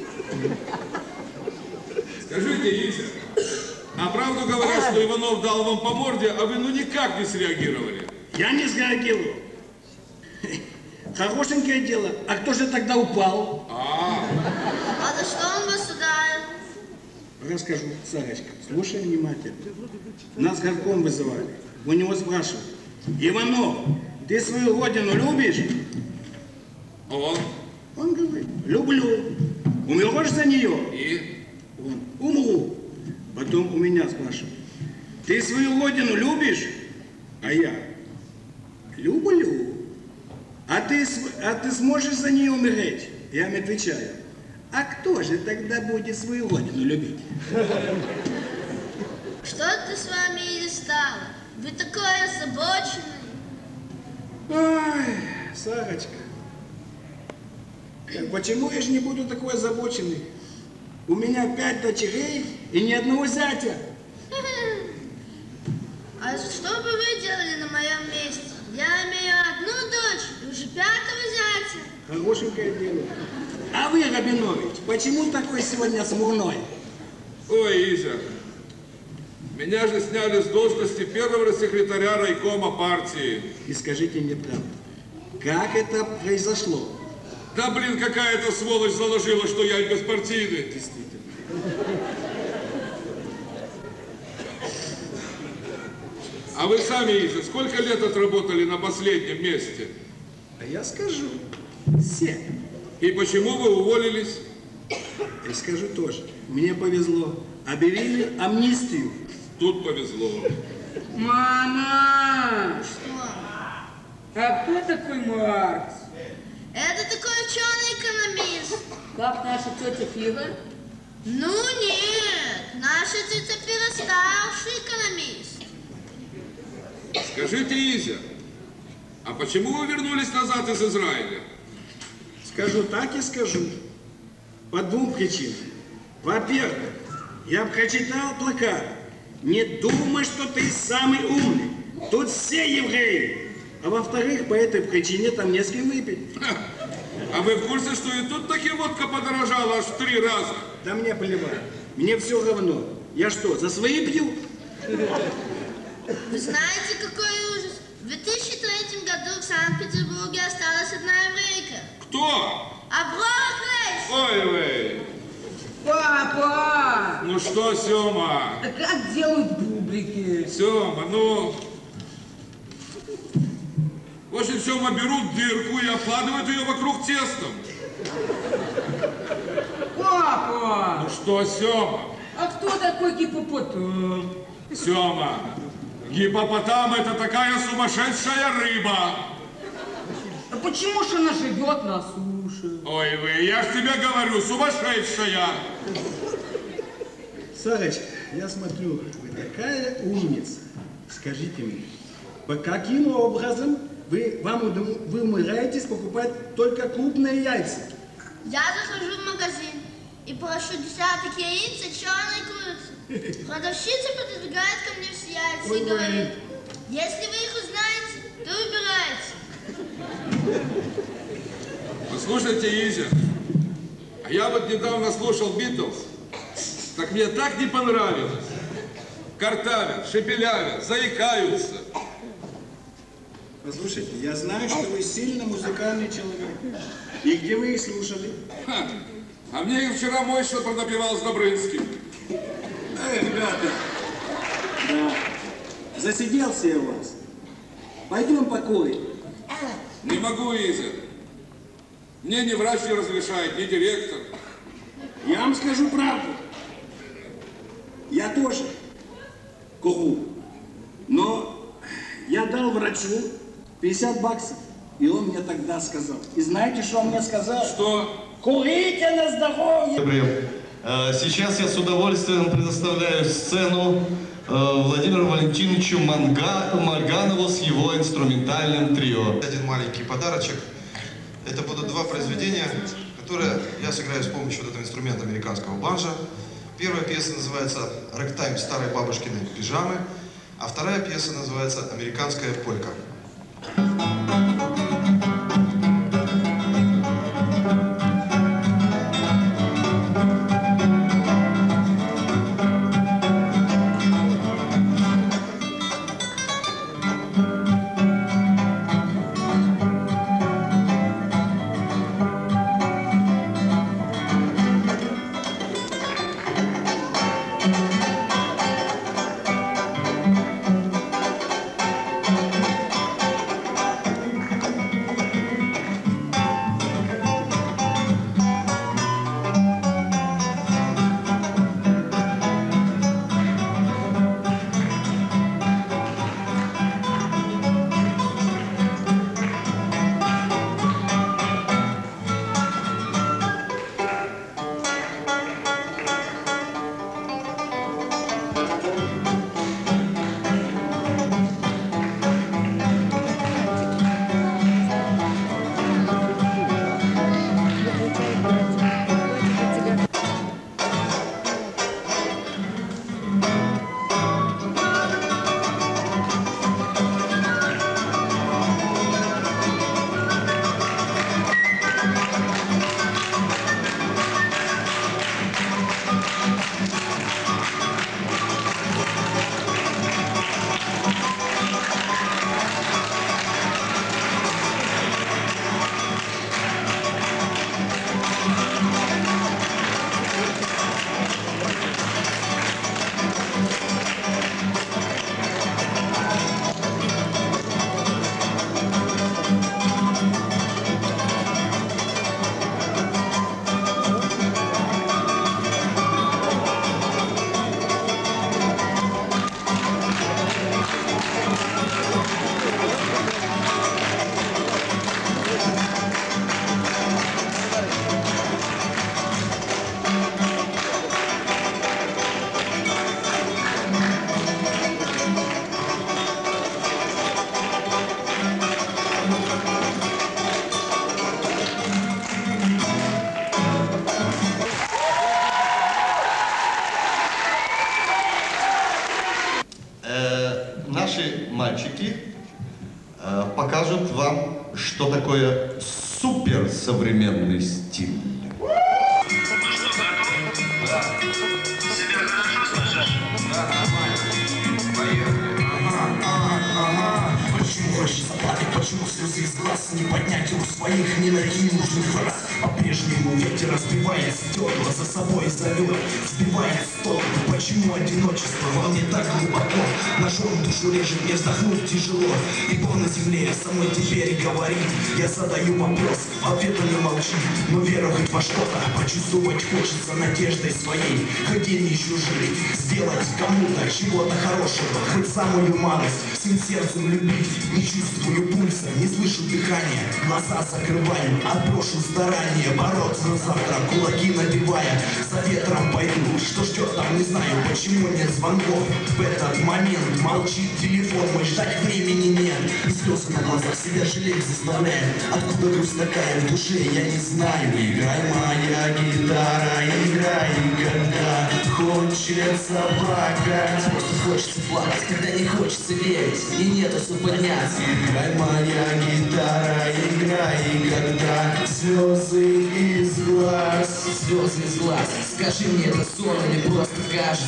Скажите, Изя, а правду говорят, что Иванов дал вам по морде, а вы ну никак не среагировали? Я не среагировал. Хорошенькое дело. А кто же тогда упал? А, А за что он вас ударил? Расскажу, Сарочка, слушай внимательно. Нас горком вызывали. У него спрашивают: Иванов, ты свою родину любишь? Он? Он говорит: люблю. Умрешь за нее? И? Он: умру. Потом у меня спрашивают: ты свою родину любишь? А я: люблю. А ты, а ты сможешь за нее умереть? Я им отвечаю: а кто же тогда будет свою родину любить? Что ты с вами и стало? Вы такой озабоченный. Ой, Сарочка, почему я же не буду такой озабоченный? У меня пять дочерей и ни одного зятя. А что бы вы делали на моем месте? Я имею одну дочь и уже пятого зятя. Хорошенькое дело. А вы, Рабинович, почему такой сегодня смурной? Ой, Изя, меня же сняли с должности первого секретаря райкома партии. И скажите мне правду, как это произошло? Да блин, какая-то сволочь заложила, что я беспартийный. Действительно. А вы сами, Изя, сколько лет отработали на последнем месте? А я скажу, семь. И почему вы уволились? Я скажу тоже, мне повезло. Объявили амнистию. Тут повезло. Мама! Что? А кто такой Маркс? Это такой ученый-экономист. Как наша тетя Фига? Ну нет, наша тетя Фига старший экономист. Скажите, Изя, а почему вы вернулись назад из Израиля? Скажу так и скажу. По двум причинам. Во-первых, я прочитал плакат. Не думай, что ты самый умный. Тут все евреи. А во-вторых, по этой причине там не с кем выпить. А вы в курсе, что и тут таки водка подорожала аж в три раза? Да мне плевать. Мне все равно. Я что, за свои пью? Вы знаете, какой ужас? В две тысячи третьем году в Санкт-Петербурге осталась одна еврейка. Кто? Аврора Крейс. Ой, вы. Папа! Ну что, Сёма? А как делают бублики? Сёма, ну... В общем, Сёма, берут дырку и обкладывают ее вокруг тестом. Папа! Ну что, Сёма? А кто такой гипопотам? Сёма, гипопотам — это такая сумасшедшая рыба. А почему же она живет на суше? Ой вы, я ж тебе говорю, сумасшедшая. Сарочка, я смотрю, вы такая умница. Скажите мне, по каким образом вы, вам удум- вы умудряетесь покупать только крупные яйца? Я захожу в магазин и прошу десяток яиц и черной курицы. Продавщица подвигает ко мне все яйца Ой, и говорит: если вы их узнаете, то выбирайте. Послушайте, Изя, а я вот недавно слушал Битлз, так мне так не понравилось. Картавят, шепелявят, заикаются. Послушайте, я знаю, что вы сильно музыкальный человек. И где вы их слушали? Ха, а мне их вчера Мойша продопевал с Добрынским. Эй, ребята, да, засиделся я у вас. Пойдем покурим. Не могу, Изя. Мне ни врач не разрешает, ни директор. Я вам скажу правду. Я тоже курю. Но я дал врачу пятьдесят баксов. И он мне тогда сказал. И знаете, что он мне сказал? Что? Курите на здоровье! Сейчас я с удовольствием предоставляю сцену Владимиру Валентиновичу Манга... Марганову с его инструментальным трио. Один маленький подарочек. Это будут два произведения, которые я сыграю с помощью вот этого инструмента американского банджо. Первая пьеса называется «Рэктайм старой бабушкиной пижамы», а вторая пьеса называется «Американская полька». Мальчики э, покажут вам, что такое суперсовременный стиль. Почему хочется плакать, почему слезы из глаз не поднять у своих, не найти нужных фраз? По-прежнему ветер разбивает стекла, за собой зовет, сбивает с толку. Почему одиночество во мне так глубоко? Ножом душу режет, мне вздохнуть тяжело. И Бог на земле со мной теперь говорит. Я задаю вопрос, в ответ он не молчит. Но веру хоть во что-то почувствовать хочется надеждой своей. Хоть день еще жить, сделать кому-то чего-то хорошего. Хоть самую малость, всем сердцем любить. Не чувствую пульса, не слышу дыхания. Глаза закрываю, отброшу старания. Бороться на завтра, кулаки набивая. За ветром пойду, что ждет там, не знаю. Почему нет звонков в этот момент? Молчит телефон мой, ждать времени нет. И слезы на глазах себя жалеть заставляет. Откуда грусть такая в душе, я не знаю. Играй, моя гитара, играй, когда хочется плакать. Просто хочется плакать, когда не хочется верить. И нет особо подняться. Играй, моя гитара, играй, когда слезы из глаз. Слезы из глаз, скажи мне, это сон или просто кажется?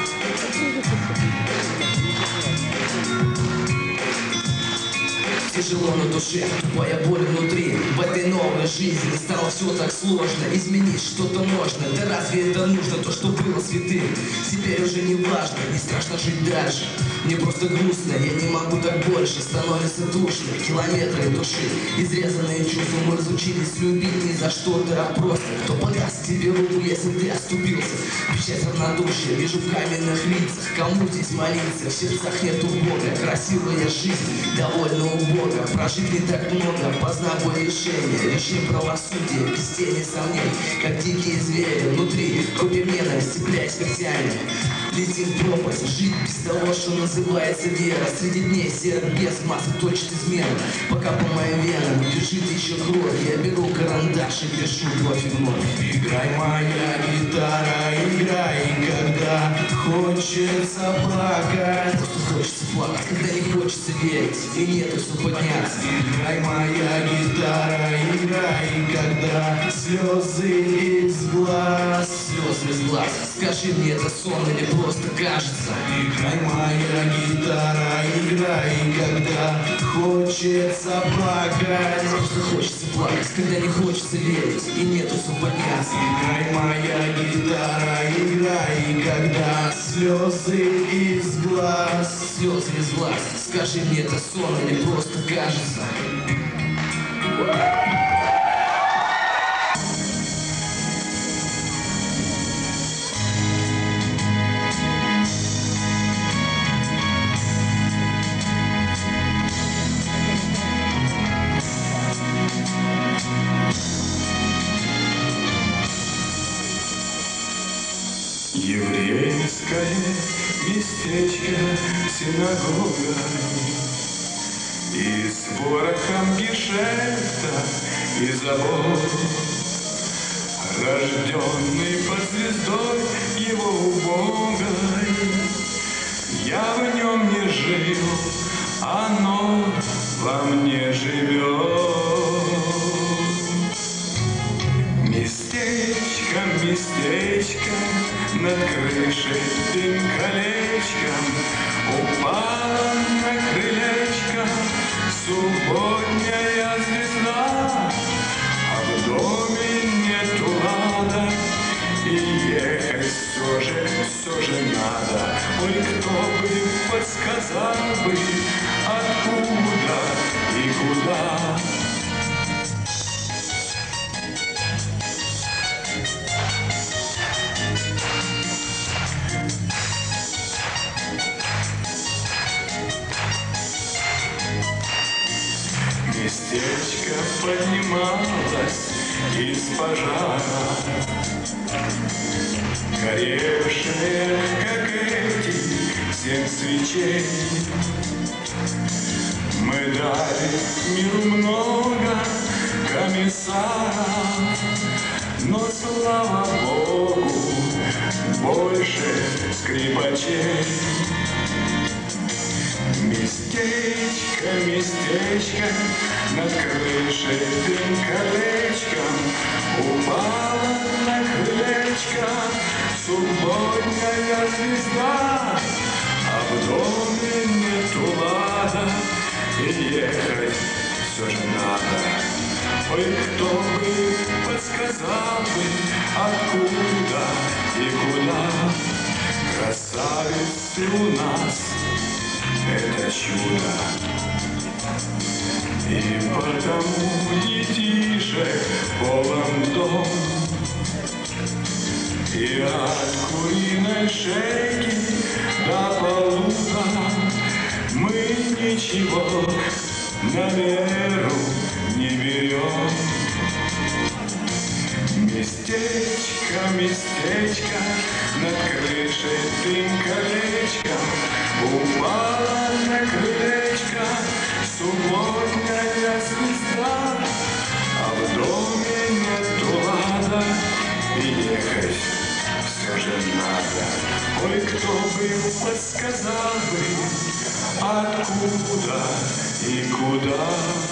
Все тяжело на душе, тупая боль внутри. В этой новой жизни стало все так сложно. Изменить что-то можно, да разве это нужно? То, что было святым, теперь уже не важно. Не страшно жить дальше, мне просто грустно. Я не могу так больше, становится душно. Километры души, изрезанные чувства. Мы разучились любить не за что-то, а просто. Кто подаст тебе руку, если ты оступился? Печать равнодушия вижу в каменных лицах. Кому здесь молиться? В сердцах нету Бога. Красивая жизнь довольно убого. Прожить не так много, познав бы решение. Решим правосудие, без тени сомнений. Как дикие звери внутри, копим ненависть, цепляясь когтями. Летим в пропасть, жить без того, что называется вера. Среди дней серых без массы точит измену. Пока по моим венам бежит еще кровь. Я беру карандаш и пишу кровь и вновь. Играй, моя гитара, играй, когда хочется плакать. Просто хочется плакать, когда не хочется верить, и нету сил подняться. Играй, моя гитара, играй, когда слезы из глаз. Слезы из глаз, скажи мне, это сон или просто кажется? Играй, моя гитара, играй, когда хочется плакать. Просто хочется плакать, когда не хочется верить, и нету сил подняться. Играй, моя гитара, играй, когда слезы из глаз. Слезы из глаз, скажи мне, это сон или просто кажется? Еврейское местечко, синагога, и с порохом гешефта и забот, рожденный под звездой его убогой. Я в нем не жил, оно во мне живет. Местечко, местечко, над крышей дым колечком, упала на крылечко субботняя звезда, а в доме нету лада, и ехать все же, все же надо. Ой, кто бы подсказал бы, откуда и куда. Местечко поднималось из пожара, горевшее, как эти семь свечей. Мы дали миру много комиссаров, но, слава Богу, больше скрипачей. Местечко, местечко, над крышей дым колечком, упала на крылечко субботняя звезда, а в доме нету лада, и ехать все же надо. Ой, кто бы подсказал бы, откуда и куда. Красавицы у нас это чудо, и потому не тише полон дом, и от куриной шейки до полута мы ничего на веру не берем. Местечко, местечко, над крышей дым колечком, упала на крылечко субботняя звезда, а в доме нету лада, и ехать все же надо. Ой, кто бы подсказал бы, откуда и куда.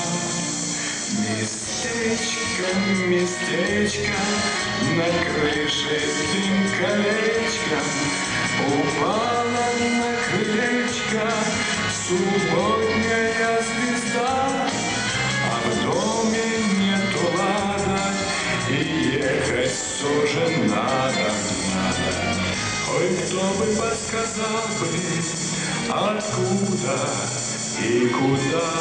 Местечко, местечко, над крышей дым колечком, упала на крылечко субботняя звезда, чтобы подсказал бы, откуда и куда.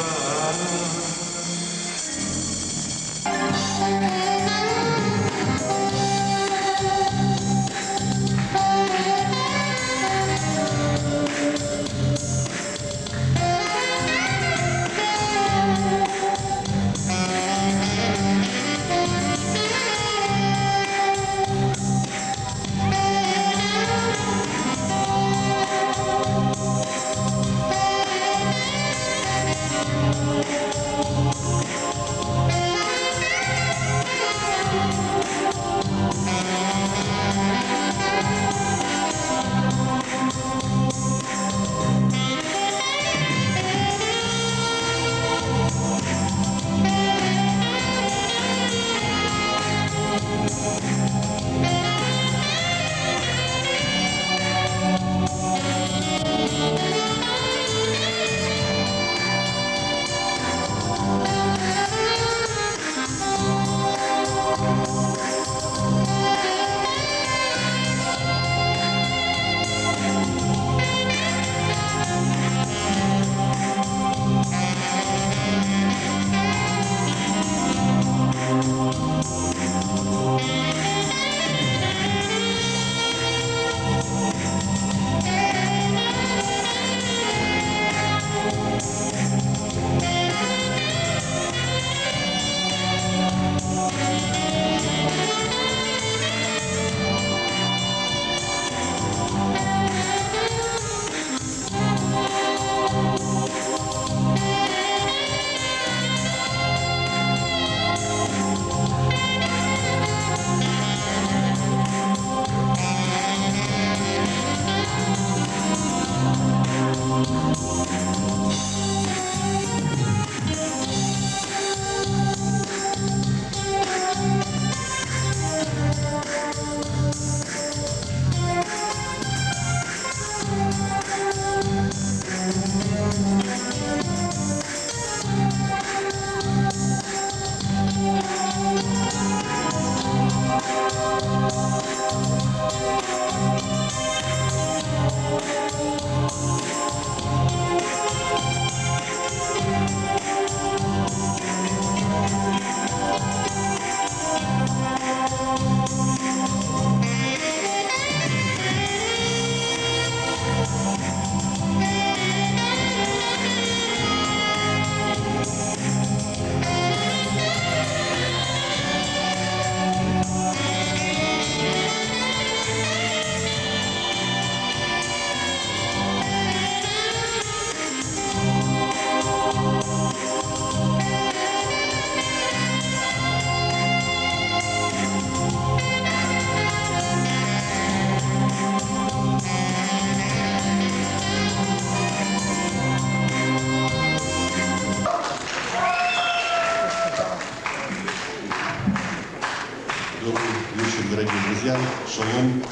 Дорогие друзья, шалом,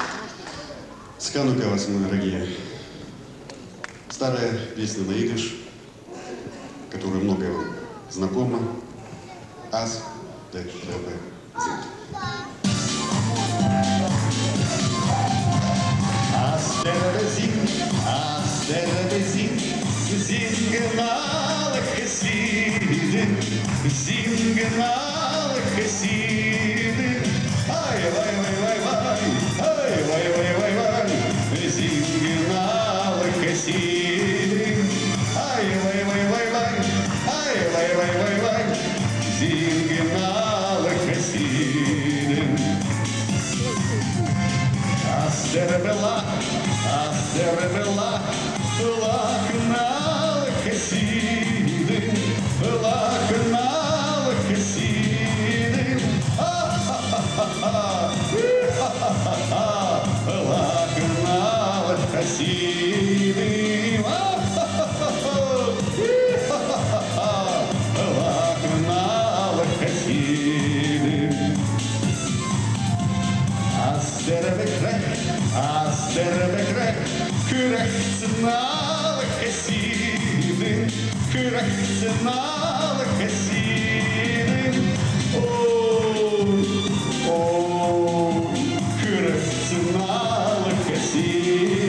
с Ханукой вас, мои дорогие. Старая песня на идиш, которая многое вам знакома. Аз де треба зинг. Аз треба зинг, аз треба зинг, зинг хасидин, зинг хасидин. Ай, вай, вай, вай, вай, ай, вай, вай, вай, вай, зингнал хасидин. Ай, вай, вай, вай, вай, ай, вай, вай, вай, вай, зингнал хасидин. Астербела, астербела, лакнал хасидин, лакнал хасидин. Лакнал хасидим, лакнал хасидим. Астербекрек, астербекрек, курехцнал хасидим, курехцнал хасидим. О, курехцнал хасидим.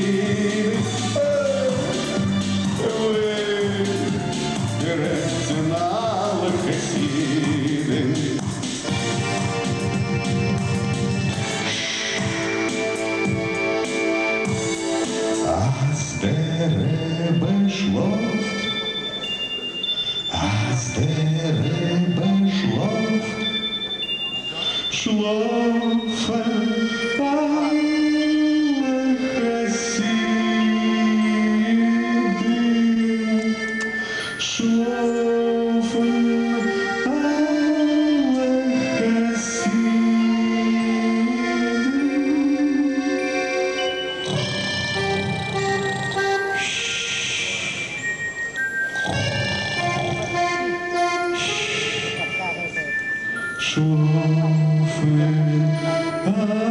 Schufen,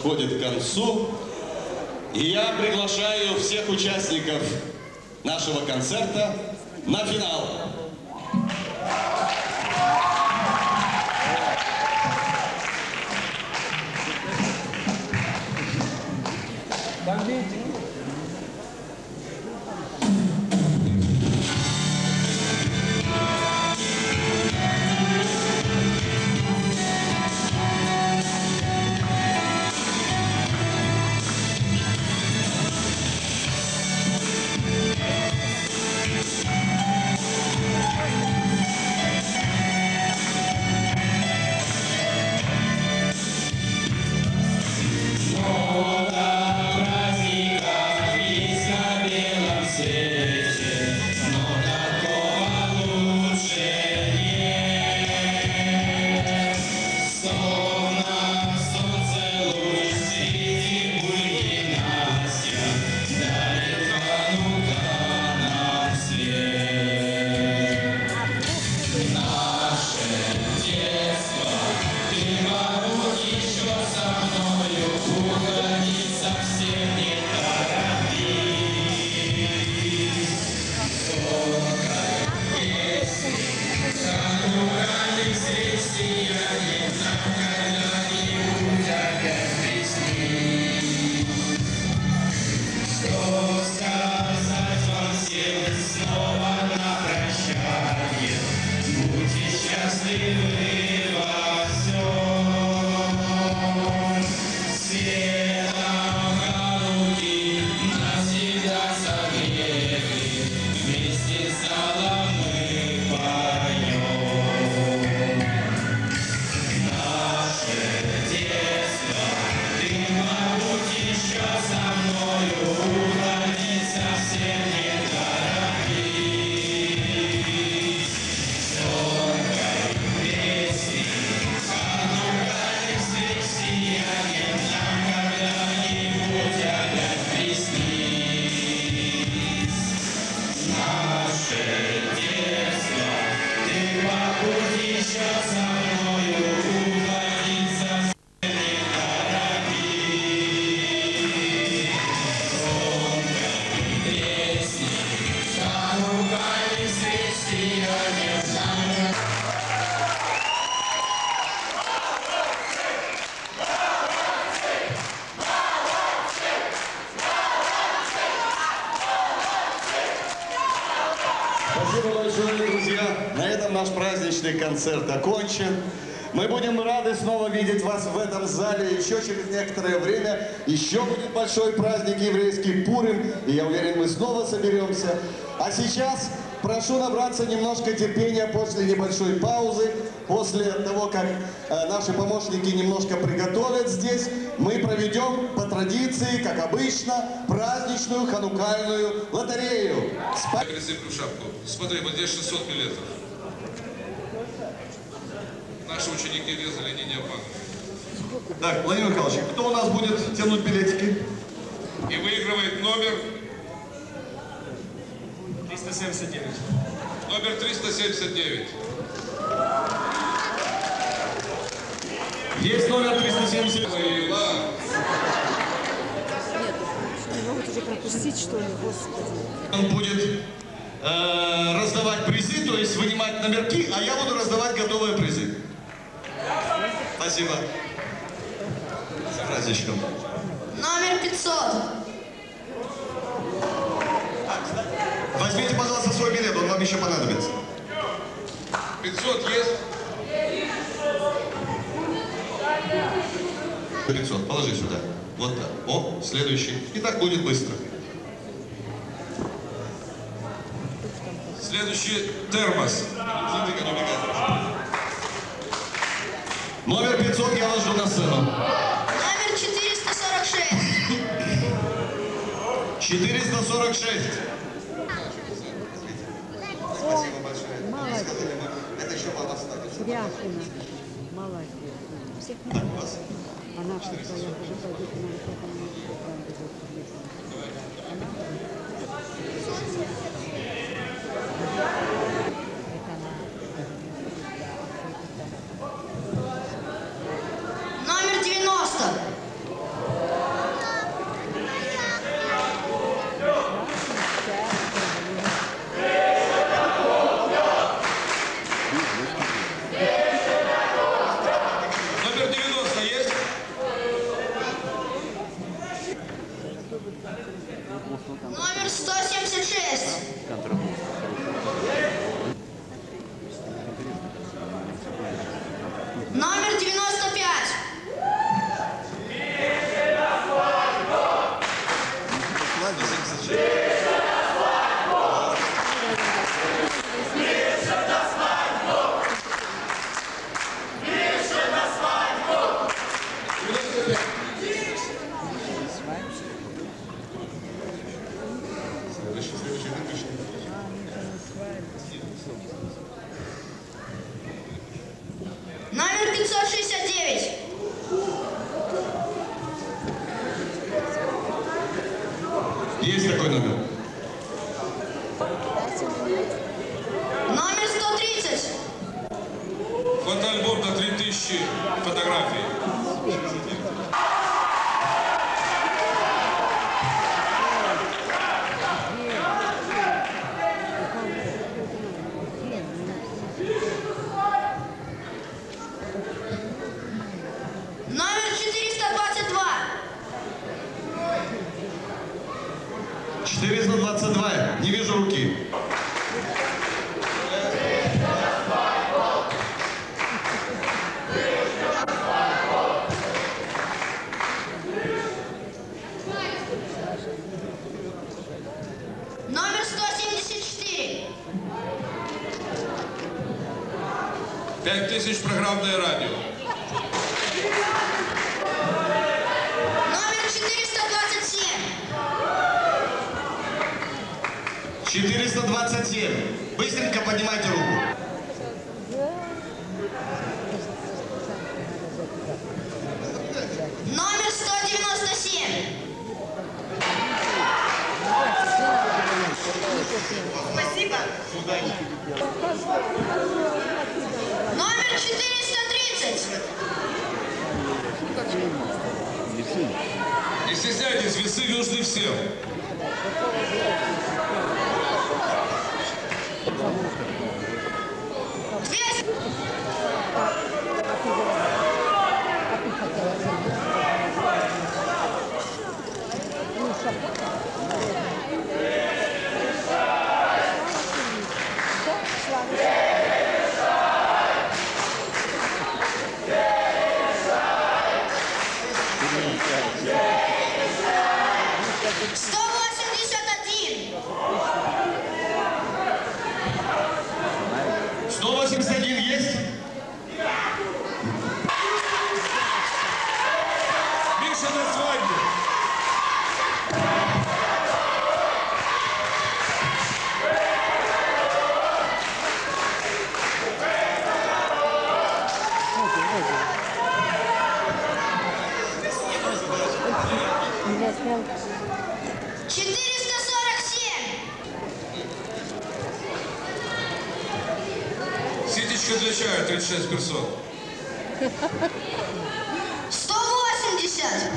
подходит к концу. И я приглашаю всех участников нашего концерта на финал. Спасибо большое, друзья. На этом наш праздничный концерт окончен. Мы будем рады снова видеть вас в этом зале еще через некоторое время. Еще будет большой праздник еврейский Пурим. И я уверен, мы снова соберемся. А сейчас прошу набраться немножко терпения после небольшой паузы. После того, как э, наши помощники немножко приготовят здесь, мы проведем по традиции, как обычно, праздничную ханукальную лотерею. Я прицеплю шапку. Смотри, вот здесь шестьсот билетов. Наши ученики резали не диапан. Так, Владимир Михайлович, кто у нас будет тянуть билетики? И выигрывает номер... триста семьдесят девять. Номер триста семьдесят девять. Есть номер триста семьдесят девять. Не могут уже пропустить, что ли, господи. Он будет э, раздавать призы, то есть вынимать номерки, а я буду раздавать готовые призы. Спасибо. С праздничком. Номер пятьсот. Возьмите, пожалуйста, свой билет, он вам еще понадобится. пятьсот есть? пятьсот, положи сюда. Вот так. О, следующий. И так будет быстро. Следующий термос. Номер пятьсот я ложу на сцену. Номер четыреста сорок шесть. четыреста сорок шесть. Спасибо большое. Молодец. Это еще мало статуса. Ряхина. Молодец. Всех не вас. Она в своем уже пойдет Номер девяносто. Есть такой номер. Номер сто тридцать. Фотоальбом на три тысячи фотографий. Номер четыреста двадцать два. четыреста двадцать два. Не вижу руки. Номер сто семьдесят четыре. Пять тысяч программное радио. Номер четыреста двадцать семь. четыреста двадцать семь. Быстренько поднимайте руку. Номер сто девяносто семь. Спасибо. Номер четыреста тридцать. Не стесняйтесь, весы нужны всем. сто восемьдесят один. сто восемьдесят один есть? Миша на свадьбе. четыреста сорок семь. Ситечка для чая, тридцать шесть персон. сто восемьдесят.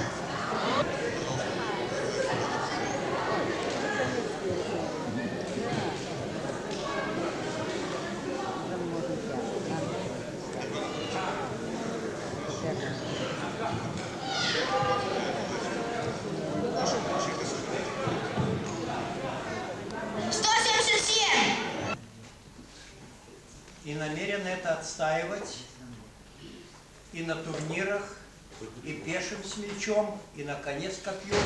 сто семьдесят семь. И намерен это отстаивать и на турнирах, и пешим с мячом, и, наконец, копьем,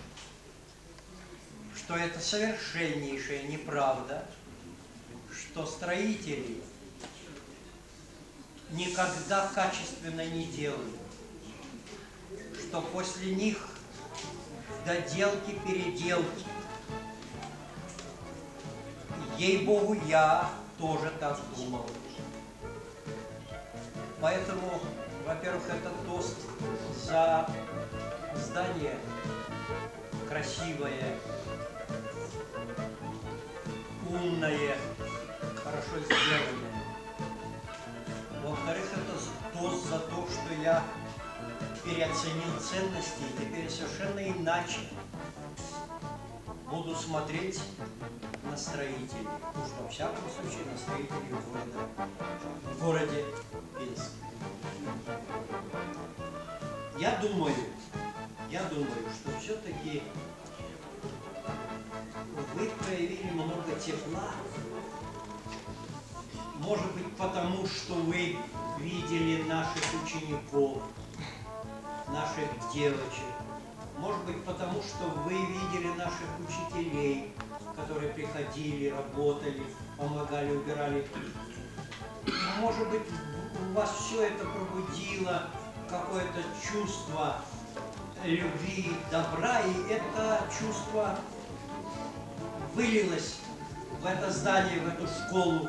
что это совершеннейшая неправда, что строители никогда качественно не делают, что после них доделки, переделки. Ей-богу, я тоже так думал. Поэтому, во-первых, это тост за здание красивое, умное, хорошо сделанное. Во-вторых, это тост за то, что я переоценил ценности и теперь совершенно иначе буду смотреть на строителей. Уж во всяком случае на строителей города, в городе Пинске. Я думаю, я думаю, что все-таки вы проявили много тепла. Может быть, потому что вы видели наших учеников, наших девочек. Может быть, потому что вы видели наших учителей, которые приходили, работали, помогали, убирали. Может быть, у вас все это пробудило какое-то чувство любви, добра, и это чувство вылилось в это здание, в эту школу.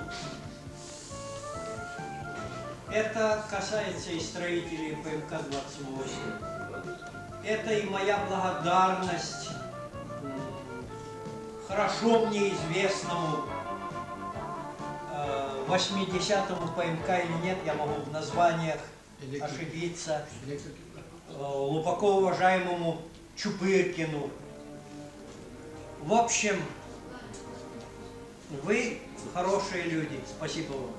Это касается и строителей ПМК двадцать восемь. Это и моя благодарность хорошо мне известному э, восьмидесятому ПМК или нет, я могу в названиях ошибиться, э, глубоко уважаемому Чупыркину. В общем, вы хорошие люди. Спасибо вам.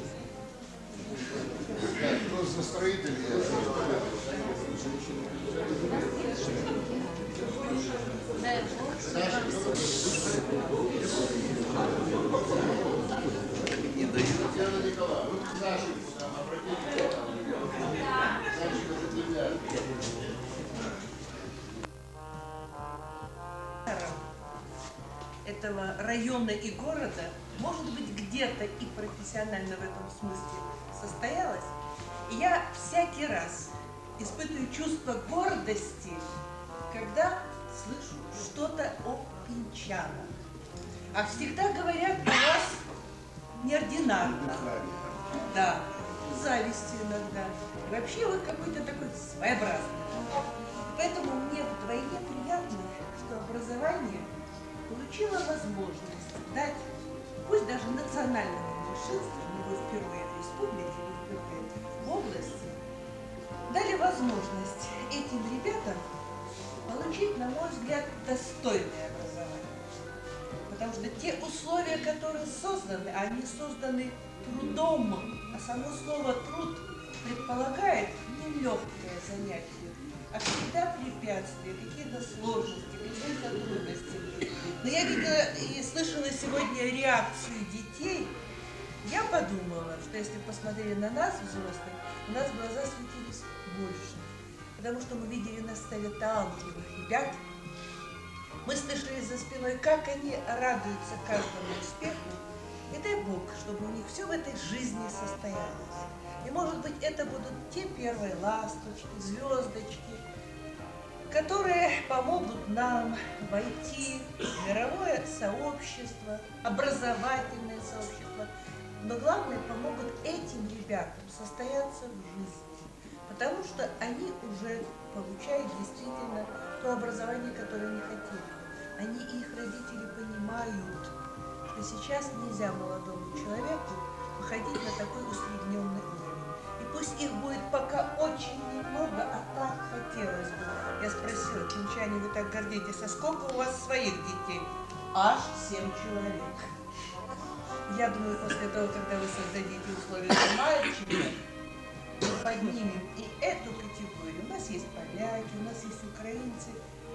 Этого района и города, может быть, где-то и профессионально в этом смысле состоялась. И я всякий раз испытываю чувство гордости, когда слышу что-то о пинчанах. А всегда говорят, у вас неординарно. Да, завистью иногда. И вообще вы какой-то такой своеобразный. Поэтому мне вдвойне приятно, что образование получила возможность дать, пусть даже национальному меньшинству, не вы впервые в республике, вы впервые в области, дали возможность этим ребятам получить, на мой взгляд, достойное образование. Потому что те условия, которые созданы, они созданы трудом, а само слово «труд» предполагает не легкое занятие, а всегда препятствия, какие-то сложности, какие-то трудности. Но я видела и слышала сегодня реакцию детей. Я подумала, что если посмотрели на нас, взрослых, у нас глаза светились больше. Потому что мы видели на столе талантливых ребят. Мы слышали за спиной, как они радуются каждому успеху. И дай Бог, чтобы у них все в этой жизни состоялось. И может быть это будут те первые ласточки, звездочки, которые помогут нам войти в мировое сообщество, образовательное сообщество, но главное, помогут этим ребятам состояться в жизни, потому что они уже получают действительно то образование, которое они хотели. Они и их родители понимают, что сейчас нельзя молодому человеку выходить на такой усредненный уровень. И пусть их будет пока очень немного, а так хотелось бы. Я спросила, пинчане, вы так гордитесь, а сколько у вас своих детей? Аж семь человек. Я думаю, после того, когда вы создадите условия для мальчика, мы поднимем и эту категорию. У нас есть поляки, у нас есть украинцы.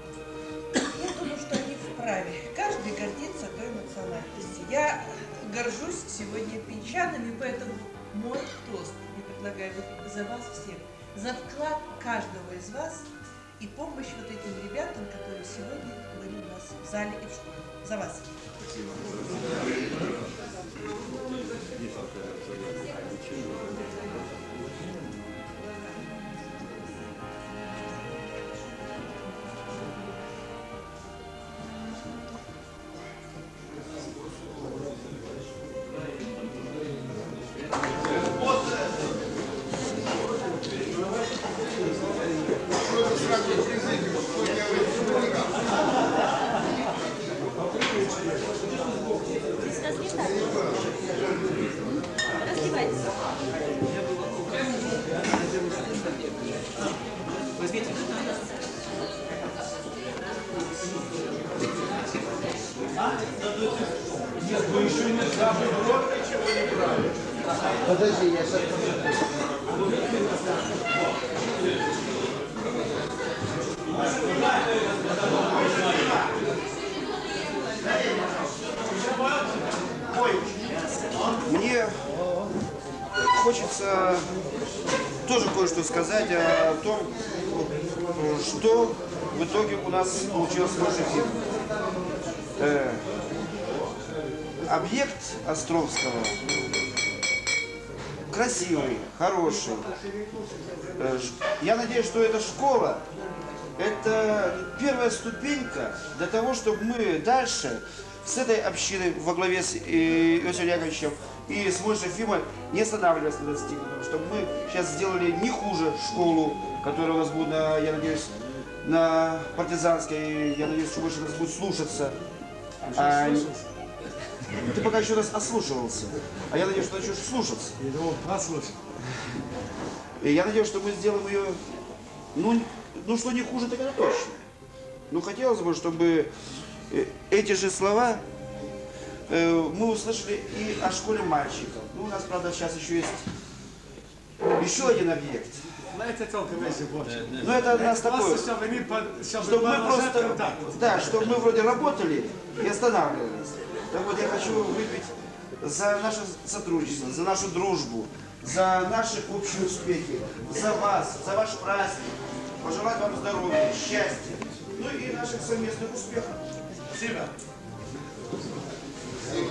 Я думаю, что они вправе. Каждый гордится той национальностью. Я горжусь сегодня пинчанами, поэтому мой тост я предлагаю за вас всех, за вклад каждого из вас и помощь вот этим ребятам, которые сегодня были у нас в зале и в школе. За вас. Спасибо. Нет, вы еще не забыли, вот ничего не брали. Подожди, я сейчас Мне хочется тоже кое-что сказать о том, что в итоге у нас получилось в нашей фирме. Э, объект Островского красивый, хороший. Э, я надеюсь, что эта школа – это первая ступенька для того, чтобы мы дальше с этой общиной во главе с Иосифом Яковлевичем и с Мойшей Фимой не останавливались на достигнутом, чтобы мы сейчас сделали не хуже школу, которая у нас будет, на, я надеюсь, на Партизанской, я надеюсь, что больше нас будет слушаться. А, ты пока еще раз ослушивался. А я надеюсь, что начнешь слушаться. Я думал, прослушал. И я надеюсь, что мы сделаем ее, ну, ну что не хуже, так это точно. Ну, хотелось бы, чтобы эти же слова э, мы услышали и о школе мальчиков. Ну, у нас, правда, сейчас еще есть еще один объект. Это только вещи больше. Ну, это у нас такое, чтобы мы просто, да, чтобы мы вроде работали и останавливались. Так вот, я хочу выпить за наше сотрудничество, за нашу дружбу, за наши общие успехи, за вас, за ваш праздник. Пожелать вам здоровья, счастья, ну и наших совместных успехов. Спасибо. Спасибо.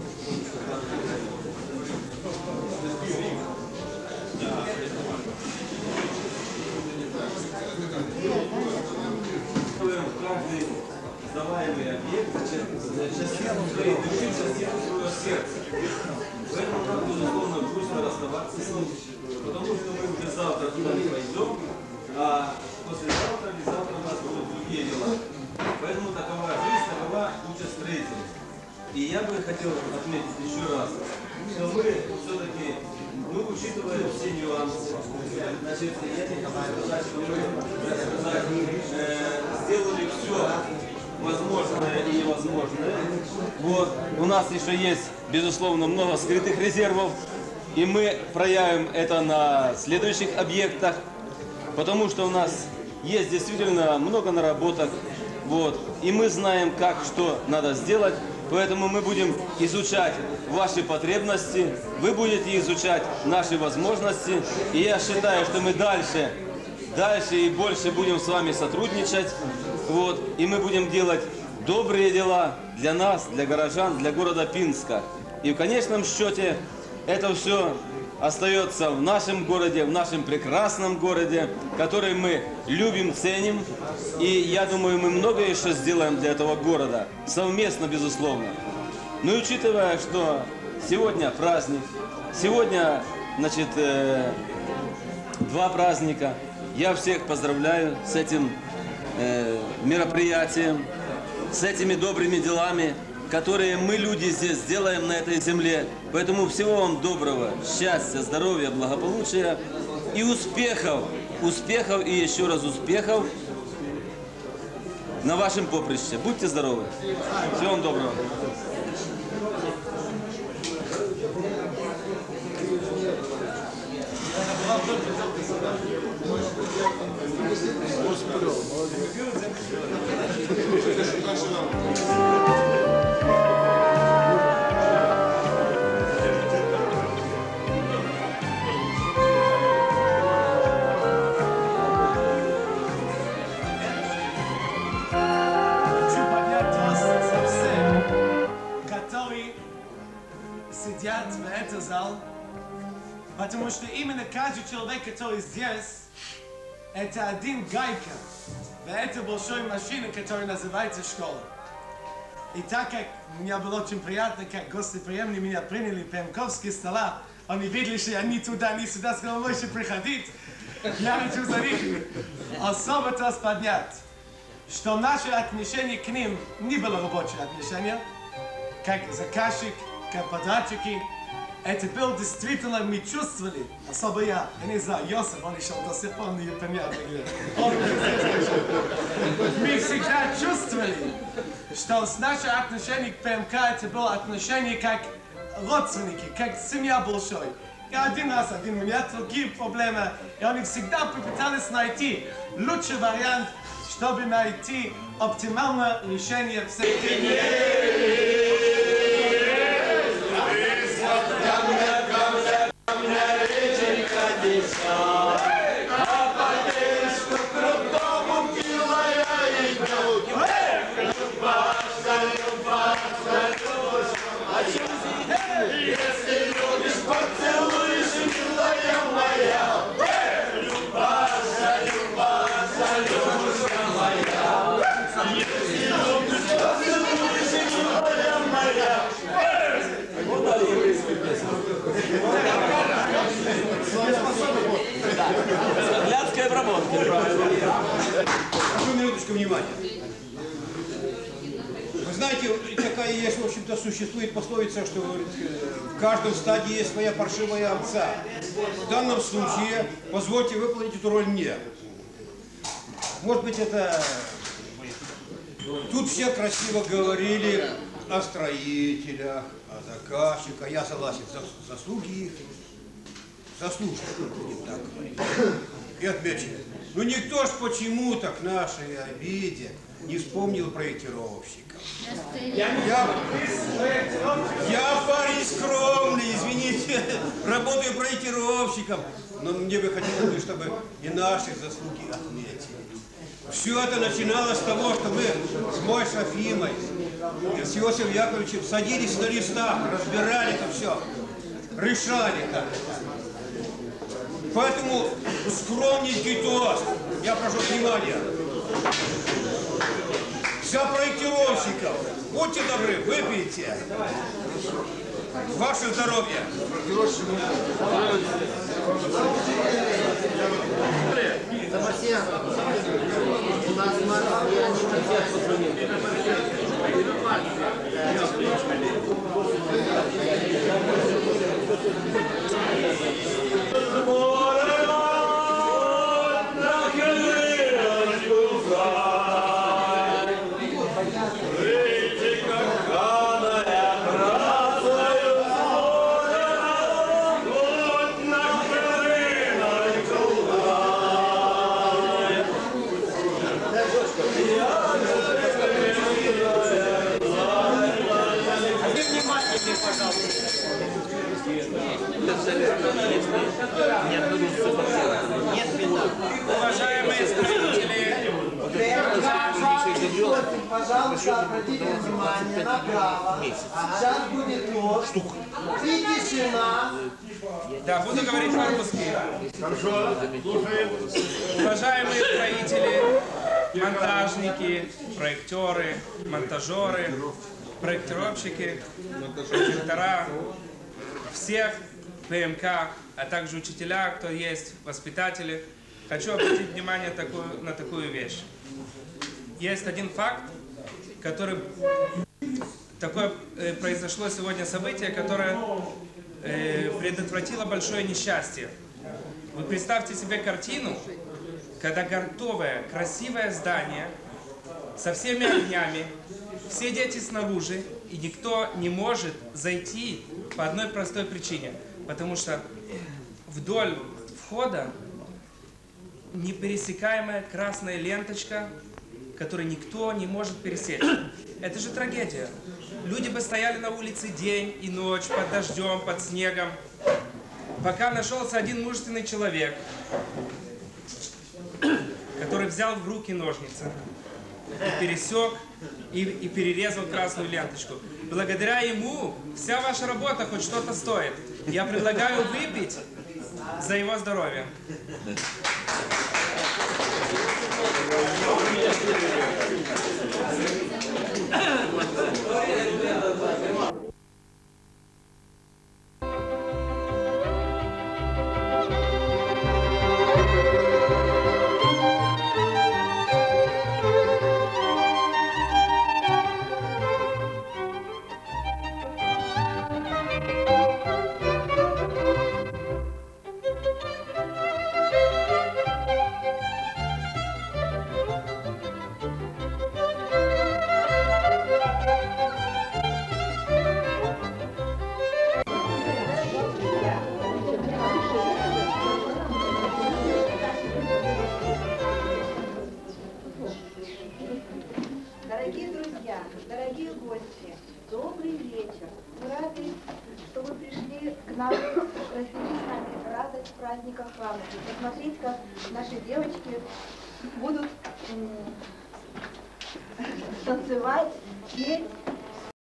Каждый сдаваемый объект частину своей души, частину своего сердца. Поэтому нам, безусловно, грустно расставаться с ним, потому что мы уже завтра туда не пойдем, а послезавтра или завтра у нас будут другие дела. Поэтому такова жизнь, такова участь строителей. И я бы хотел отметить еще раз, что мы все-таки, мы учитывая все нюансы, значит, я не хочу сказать, что мы, так сказать, э, сделали все возможное и невозможное. Вот. У нас еще есть, безусловно, много скрытых резервов, и мы проявим это на следующих объектах, потому что у нас есть действительно много наработок, вот, и мы знаем, как, что надо сделать, поэтому мы будем изучать ваши потребности, вы будете изучать наши возможности, и я считаю, что мы дальше, дальше и больше будем с вами сотрудничать, вот, и мы будем делать добрые дела для нас, для горожан, для города Пинска. И в конечном счете это все остается в нашем городе, в нашем прекрасном городе, который мы любим, ценим. И я думаю, мы многое еще сделаем для этого города, совместно, безусловно. Но учитывая, что сегодня праздник, сегодня, значит, э, два праздника, я всех поздравляю с этим э, мероприятием, с этими добрыми делами, которые мы, люди, здесь делаем на этой земле. Поэтому всего вам доброго, счастья, здоровья, благополучия и успехов. Успехов и еще раз успехов на вашем поприще. Будьте здоровы. Всего вам доброго. сидят в этом зале, потому что именно каждый человек, который здесь, это один гайка в этой большой машине, которая называется школа. И так как мне было очень приятно, как гостеприимные меня приняли в Пемковские стола, они видели, что я ни туда, ни сюда, сказал, можете приходить, я хочу за них особо раз поднять, что наше отношение к ним не было рабочее отношение, как заказчик, как подрядчики. Это было действительно, мы чувствовали, особо я, я не знаю, Йосиф, он еще до сих пор не понятно. Мы всегда чувствовали, что с нашим отношением к ПМК это было отношение как родственники, как семья большой. И один раз, один у меня другие проблемы, и они всегда попытались найти лучший вариант, чтобы найти оптимальное решение всех проблем. Глядская обработка. Прошу минуточку внимания. Вы знаете, такая есть, в общем-то, существует пословица, что говорит, в каждом стаде есть своя паршивая овца. В данном случае позвольте выполнить эту роль мне. Может быть, это... Тут все красиво говорили о строителях, о заказчиках. Я согласен, заслуги их. Заслуженно, будем так говорить. И отмечу. Но никто ж почему-то к нашей обиде не вспомнил проектировщиков. Я, я парень скромный, извините, работаю проектировщиком, но мне бы хотелось, чтобы и наши заслуги отметили. Все это начиналось с того, что мы с Мой Шафимой, с Иосифом Яковлевичем садились на листах, разбирали это все, решали это. Поэтому скромненький тост, я прошу внимания, за проектировщиков, будьте добры, выпейте. Ваше здоровье. Себастьян, у нас Марк, я не хотел позвонить. Уважаемые зрители, пожалуйста, обратите внимание направо. Сейчас будет тост. И тишина. Да, буду говорить по-русски. Хорошо. Уважаемые строители, монтажники, проектеры, монтажеры, проектировщики, директора, всех ПМК, а также учителя, кто есть, воспитатели. Хочу обратить внимание такую, на такую вещь. Есть один факт, который... Такое э, произошло сегодня событие, которое э, предотвратило большое несчастье. Вы представьте себе картину, когда готовое, красивое здание со всеми огнями, все дети снаружи, и никто не может зайти по одной простой причине. Потому что вдоль входа непересекаемая красная ленточка, которую никто не может пересечь. Это же трагедия. Люди бы стояли на улице день и ночь, под дождем, под снегом, пока нашелся один мужественный человек, который взял в руки ножницы и пересек, и, и перерезал красную ленточку. Благодаря ему вся ваша работа хоть что-то стоит. Я предлагаю выпить за его здоровье. Посмотреть, как наши девочки будут танцевать, петь.